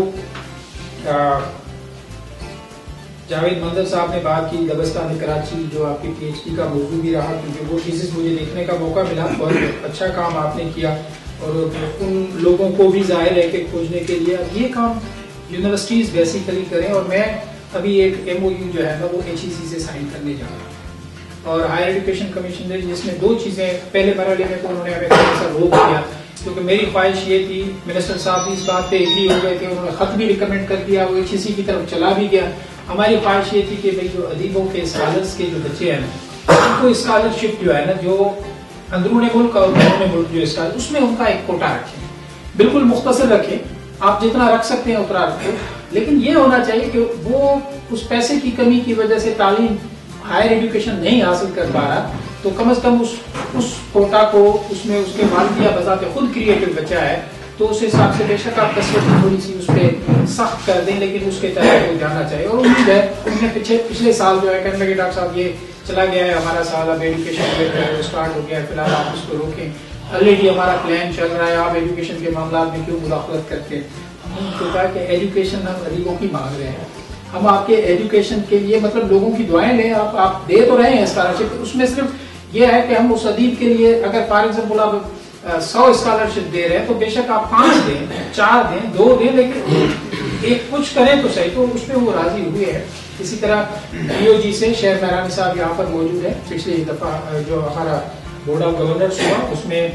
जावेद मंजर साहब ने बात की दबस्तान कराची, जो आपकी PhD का मौजू भी रहा, क्योंकि वो चीज़ें मुझे देखने का मौका मिला, बहुत अच्छा काम आपने किया, और उन लोगों को भी जाहिर है कि खोजने के लिए अब ये काम यूनिवर्सिटीज़ बेसिकली करें। और मैं अभी एक MOU जो है ना वो HEC से साइन करने जा रहा हूँ, और हायर एजुकेशन कमीशन ने, जिसमें 2 चीज़ें पहले मरहले में तो उन्होंने हमें थोड़ा सा रोक दिया, क्योंकि मेरी ख्वाहिश ये थी, मिनिस्टर साहब भी इस बात पे एग्री हो गए थे, उन्होंने खत भी रिकमेंड कर दिया, वो HEC की तरफ चला भी गया। हमारी ख्वाहिश ये थी कि भाई जो अदीबों के स्कॉलर्स के जो बच्चे हैं ना, उनको स्कॉलरशिप जो है ना, जो अंदरूनी मुल्क और बैरून मुल्क जो स्कॉलर, उसमें उनका एक कोटा रखें, बिल्कुल मुख्तसर रखें, आप जितना रख सकते हैं उतना रखें, लेकिन ये होना चाहिए कि वो उस पैसे की कमी की वजह से तालीम, हायर एजुकेशन नहीं हासिल कर पा रहा, तो कम से कम उस कोटा को, उसमें उसके वालिद या बजाते खुद क्रिएटिव बच्चा है तो उस हिसाब से बेशक आप कसरत थोड़ी सी उस पर सख्त कर दें, लेकिन उसके तहत वो जाना चाहिए। और उम्मीद है उन्होंने पिछले साल जो है कहने लगे डॉक्टर साहब ये चला गया है हमारा साल, अब एजुकेशन वो स्टार्ट हो गया है, फिलहाल आप उसको रोकें, ऑलरेडी हमारा प्लान चल रहा है, आप एजुकेशन के मामला में क्यों मुदाखलत करते हैं। उन्होंने कहा कि एजुकेशन हम अदीबों की मांग रहे हैं, हम आपके एजुकेशन के लिए मतलब लोगों की दुआएं लें, आप दे तो रहे हैं स्कॉलरशिप, उसमें सिर्फ ये है कि हम उस अदीब के लिए अगर फॉर एग्जाम्पल आप 100 स्कॉलरशिप दे रहे हैं तो बेशक आप 5 दें, 4 दें, 2 दें, लेकिन एक कुछ करें तो सही। तो उसमें वो राजी हुए हैं। इसी तरह DOG से शेर महरानी साहब यहाँ पर मौजूद है। पिछली दफा जो हमारा बोर्ड ऑफ गवर्नर्स हुआ उसमें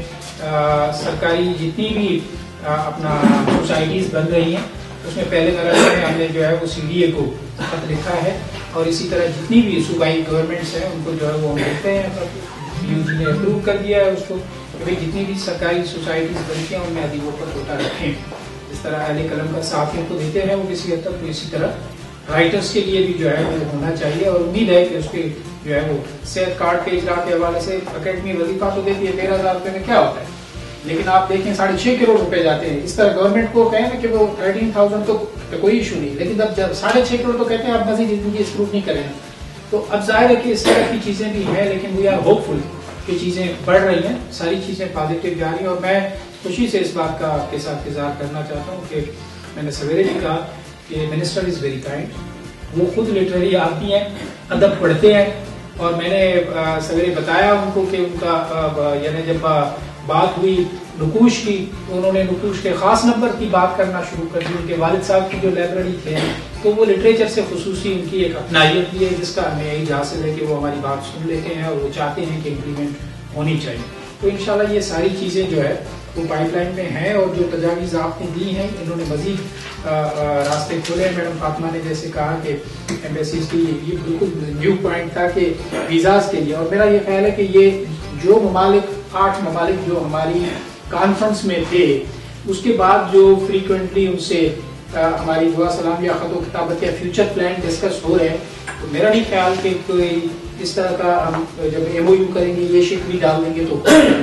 सरकारी जितनी भी अपना सोसाइटीज बन रही हैं उसमें पहले मरहले में हमने जो है वो CDA को खत लिखा है, और इसी तरह जितनी भी सूबाई गवर्नमेंट्स हैं उनको जो है वो हम लिखते हैं। DOG ने अप्रूव कर दिया है उसको कि भाई जितनी भी सरकारी सोसाइटीज बनती हैं उनमें अदीबों पर कोटा रखें। जिस तरह अहले कलम का साथियों को देते हैं वो किसी हद तक, तो इसी तरह राइटर्स के लिए भी जो है वो होना चाहिए। और उम्मीद है कि उसके जो है वो सेहत कार्ड के इजरा के हवाले से अकेडमी वजीफा तो देती है 13,000 रुपये में क्या होता है, लेकिन आप देखें 6.5 करोड़ रुपए जाते हैं। इस तरह गवर्नमेंट को कहें ना कि वो 13,000 तो कोई इशू नहीं, लेकिन अब जब 6.5 करोड़ तो कहते हैं आप मजीद इतनी स्क्रूटनी करें। तो अब जाहिर है कि इस तरह की चीजें भी हैं, लेकिन वी आर होपफुल कि चीजें बढ़ रही हैं, सारी चीजें पॉजिटिव जा रही हैं। और मैं खुशी से इस बात का आपके साथ इज़हार करना चाहता हूँ कि मैंने सवेरे भी कहा कि मिनिस्टर इज वेरी काइंड, वो खुद लिटरेरी आदमी है, अदब पढ़ते हैं। और मैंने सवेरे बताया उनको कि उनका यानी जब बात हुई नुकूश की तो उन्होंने नुकूश के खास नंबर की बात करना शुरू कर दी। उनके वालिद साहब की जो लाइब्रेरी थे तो वो लिटरेचर से खुसूसी उनकी एक अपनाइयत भी है, जिसका हमें यही हासिल है कि वो हमारी बात सुन लेते हैं और वो चाहते हैं कि इम्प्लीमेंट होनी चाहिए। तो इंशाल्लाह ये सारी चीज़ें जो है वो पाइपलाइन में हैं, और जो तजावीज़ आपने दी हैं इन्होंने मजीद रास्ते खोले। मैडम फातिमा ने जैसे कहा कि एम्बेसीज की ये बिल्कुल न्यू पॉइंट था कि वीज़ाज के लिए, और मेरा ये ख्याल है कि ये जो ममालिक 8 ममालिक जो हमारी कॉन्फ्रेंस में थे उसके बाद जो फ्रीक्वेंटली उनसे हमारी दुआ सलाम या खतो किताबत या फ्यूचर प्लान डिस्कस हो रहे हैं, तो मेरा नहीं ख्याल कि कोई इस तरह का हम जब MOU करेंगे ये शीट भी डाल देंगे तो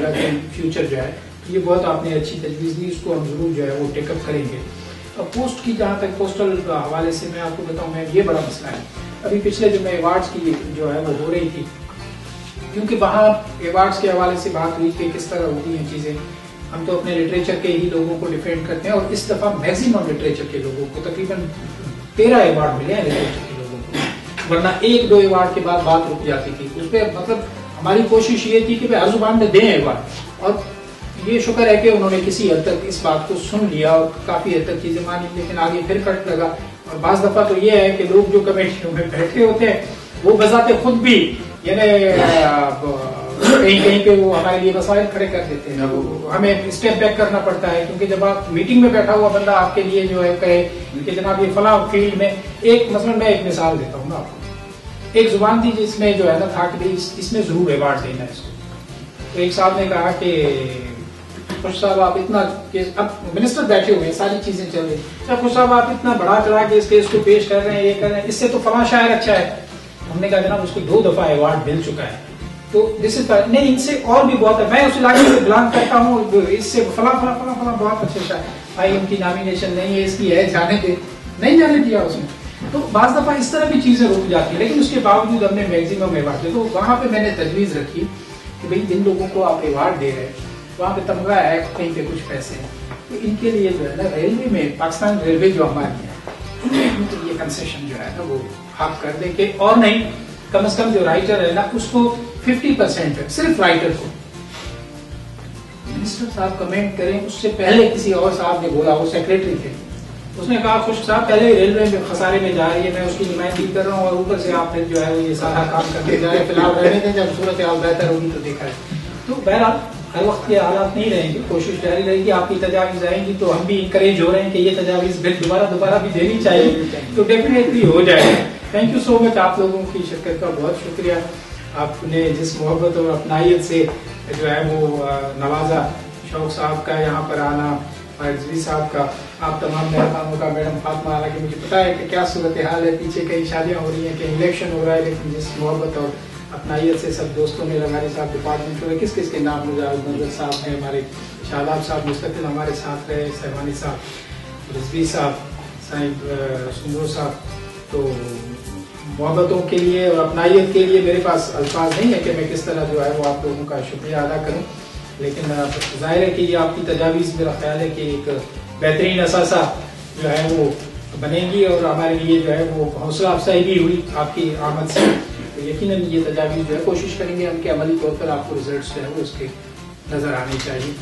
फ्यूचर जो है ये बहुत आपने अच्छी तजवीज़ दी, इसको हम जरूर जो है वो टेकअप करेंगे। अब पोस्ट की जहाँ तक पोस्टल हवाले से मैं आपको बताऊँ, मैं ये बड़ा मसला है। अभी पिछले जो मैं अवार्ड्स की जो है वो हो रही थी, क्योंकि वहाँ अवार्ड्स के हवाले से बात हुई कि किस तरह होती हैं चीज़ें। हम तो अपने लिटरेचर के ही लोगों को डिफेंड करते हैं, और इस दफ़ा मैक्सिमम लिटरेचर के लोगों को तकरीबन 13 अवार्ड मिले हैं लिटरेचर के लोगों को, वरना 1-2 अवार्ड के बाद बात रुक जाती थी। उस पर मतलब हमारी कोशिश ये थी कि भाई हर जुबान में दें अवार्ड, और ये शुक्र है कि उन्होंने किसी हद तक इस बात को सुन लिया और काफ़ी हद तक चीज़ें मानी, लेकिन आगे फिर कट लगा। और बाज़ दफ़ा तो ये है कि लोग जो कमेटियों में बैठे होते हैं वो बजाते खुद भी यानी कहीं पे वो हमारे लिए मसाइल खड़े कर देते हैं, वो हमें स्टेप बैक करना पड़ता है। क्योंकि जब आप मीटिंग में बैठा हुआ बंदा आपके लिए जो है कहे कि जनाब ये फला फील्ड में एक मसलन, मैं एक मिसाल देता हूँ ना आपको, एक जुबान थी जिसमें जो है ना था कि इसमें जरूर अवार्ड देना है इसको। तो एक साहब ने कहा कि खुश साहब आप इतना, अब मिनिस्टर बैठे हुए हैं सारी चीजें चल रही है, खुश साहब आप इतना बढ़ा चढ़ा के इस केस को पेश कर रहे हैं, ये कर रहे हैं, इससे तो फला शायर अच्छा है। हमने कहा जनाब उसको 2 दफा अवार्ड मिल चुका है, तो दिस इज नहीं, इनसे और भी बहुत है, मैं उस इलाके से बिलोंग करता हूँ, इससे फला फला फला फला बहुत अच्छे शायर, भाई उनकी नॉमिनेशन नहीं है, इसकी है, जाने दे, नहीं जाने दिया उसने। तो बाज़ दफा इस तरह भी चीजें रुक जाती है, लेकिन उसके बावजूद हमने मैक्सिमम अवार्ड दिए। तो वहां पे मैंने तजवीज रखी कि भाई जिन लोगों को आप अवार्ड दे रहे हैं वहाँ पे तमगा है, कहीं पे कुछ पैसे हैं, तो इनके लिए जो है ना रेलवे में, पाकिस्तान रेलवे जो हमारी है, इनके लिए कंसेशन जो है ना वो आप कर दें कि, और नहीं कम से कम जो राइटर है ना उसको 50% है, सिर्फ राइटर को। मिनिस्टर साहब कमेंट करें उससे पहले किसी और साहब ने बोला, वो सेक्रेटरी थे, उसने कहा खुश साहब पहले रेलवे में खसारे में जा रही है, मैं उसकी नुमाइंदगी कर रहा हूँ, और ऊपर से आप फिर जो है ये सारा काम करके जा रहे हैं, फिलहाल रहने दें, जब सूरत हाल बेहतर होगी तो देखा है। तो बहरहाल हर वक्त के हालात नहीं रहेंगे, कोशिश जारी रहेगी, आपकी तजावीज़ आएंगी तो हम भी इंकरेज हो रहे हैं कि ये तजावीज़ बिल दोबारा भी देनी चाहिए, तो डेफिनेटली हो जाएगा। थैंक यू सो मच, आप लोगों की शिरकत का बहुत शुक्रिया। आपने जिस मोहब्बत और अपनाइयत से जो है वो नवाजा, शौक साहब का यहाँ पर आना, रिजवी साहब का, आप तमाम मेहमानों का, मैडम फातिमा, हालांकि मुझे पता है कि क्या सूरत हाल है, पीछे कई शादियाँ हो रही हैं, कहीं इलेक्शन हो रहा है, लेकिन जिस मोहब्बत और अपनाइयत से सब दोस्तों ने, लगारी साहब डिपार्टमेंट में किस किस के नाम, मुजाहिद मंजर साहब हैं, हमारे शादाब साहब मुस्तकिल हमारे साथ रहे, सहवानी साहब, रिजवी साहब, साहिब सुमरो साहब। तो मोहब्बतों के लिए और अपनाइयत के लिए मेरे पास अल्फाज नहीं है कि मैं किस तरह जो है वो आप लोगों का शुक्रिया अदा करूं, लेकिन जाहिर है कि ये आपकी तजावीज़ मेरा ख्याल है कि एक बेहतरीन असासा जो है वो बनेगी और हमारे लिए जो है वो हौसला अफजाई भी हुई आपकी आमद से। तो यकीनन ये तजावीज़ जो है कोशिश करेंगे हम कि अमली तौर पर आपको रिजल्ट जो है वो उसके नजर आने चाहिए।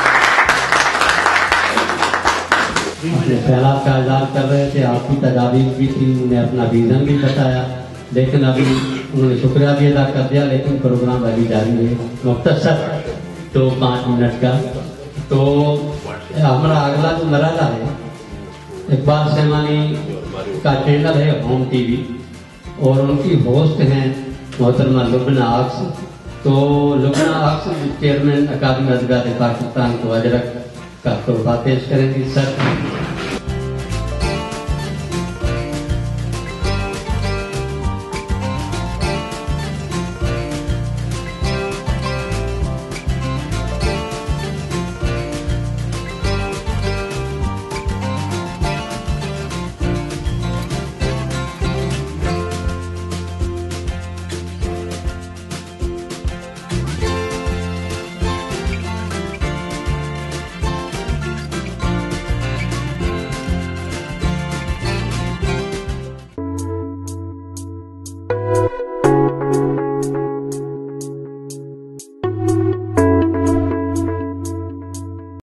अपने ख्यालात का इज़हार कर रहे थे, आपकी तजावीज़ भी थी, उन्होंने अपना रीज़न भी बताया, लेकिन अभी उन्होंने शुक्रिया भी अदा कर दिया, लेकिन प्रोग्राम अभी जारी है मुख्तसर तो 5 मिनट का। तो हमारा अगला जो मरहला है, इकबाल सहमानी का चैनल है होम टीवी और उनकी होस्ट हैं मोहतरमा लुबना आक्स। तो लुबना आक्स चेयरमैन अकादमी अदबियात पाकिस्तान को अजरक का तोहफा पेश करेंगी। सर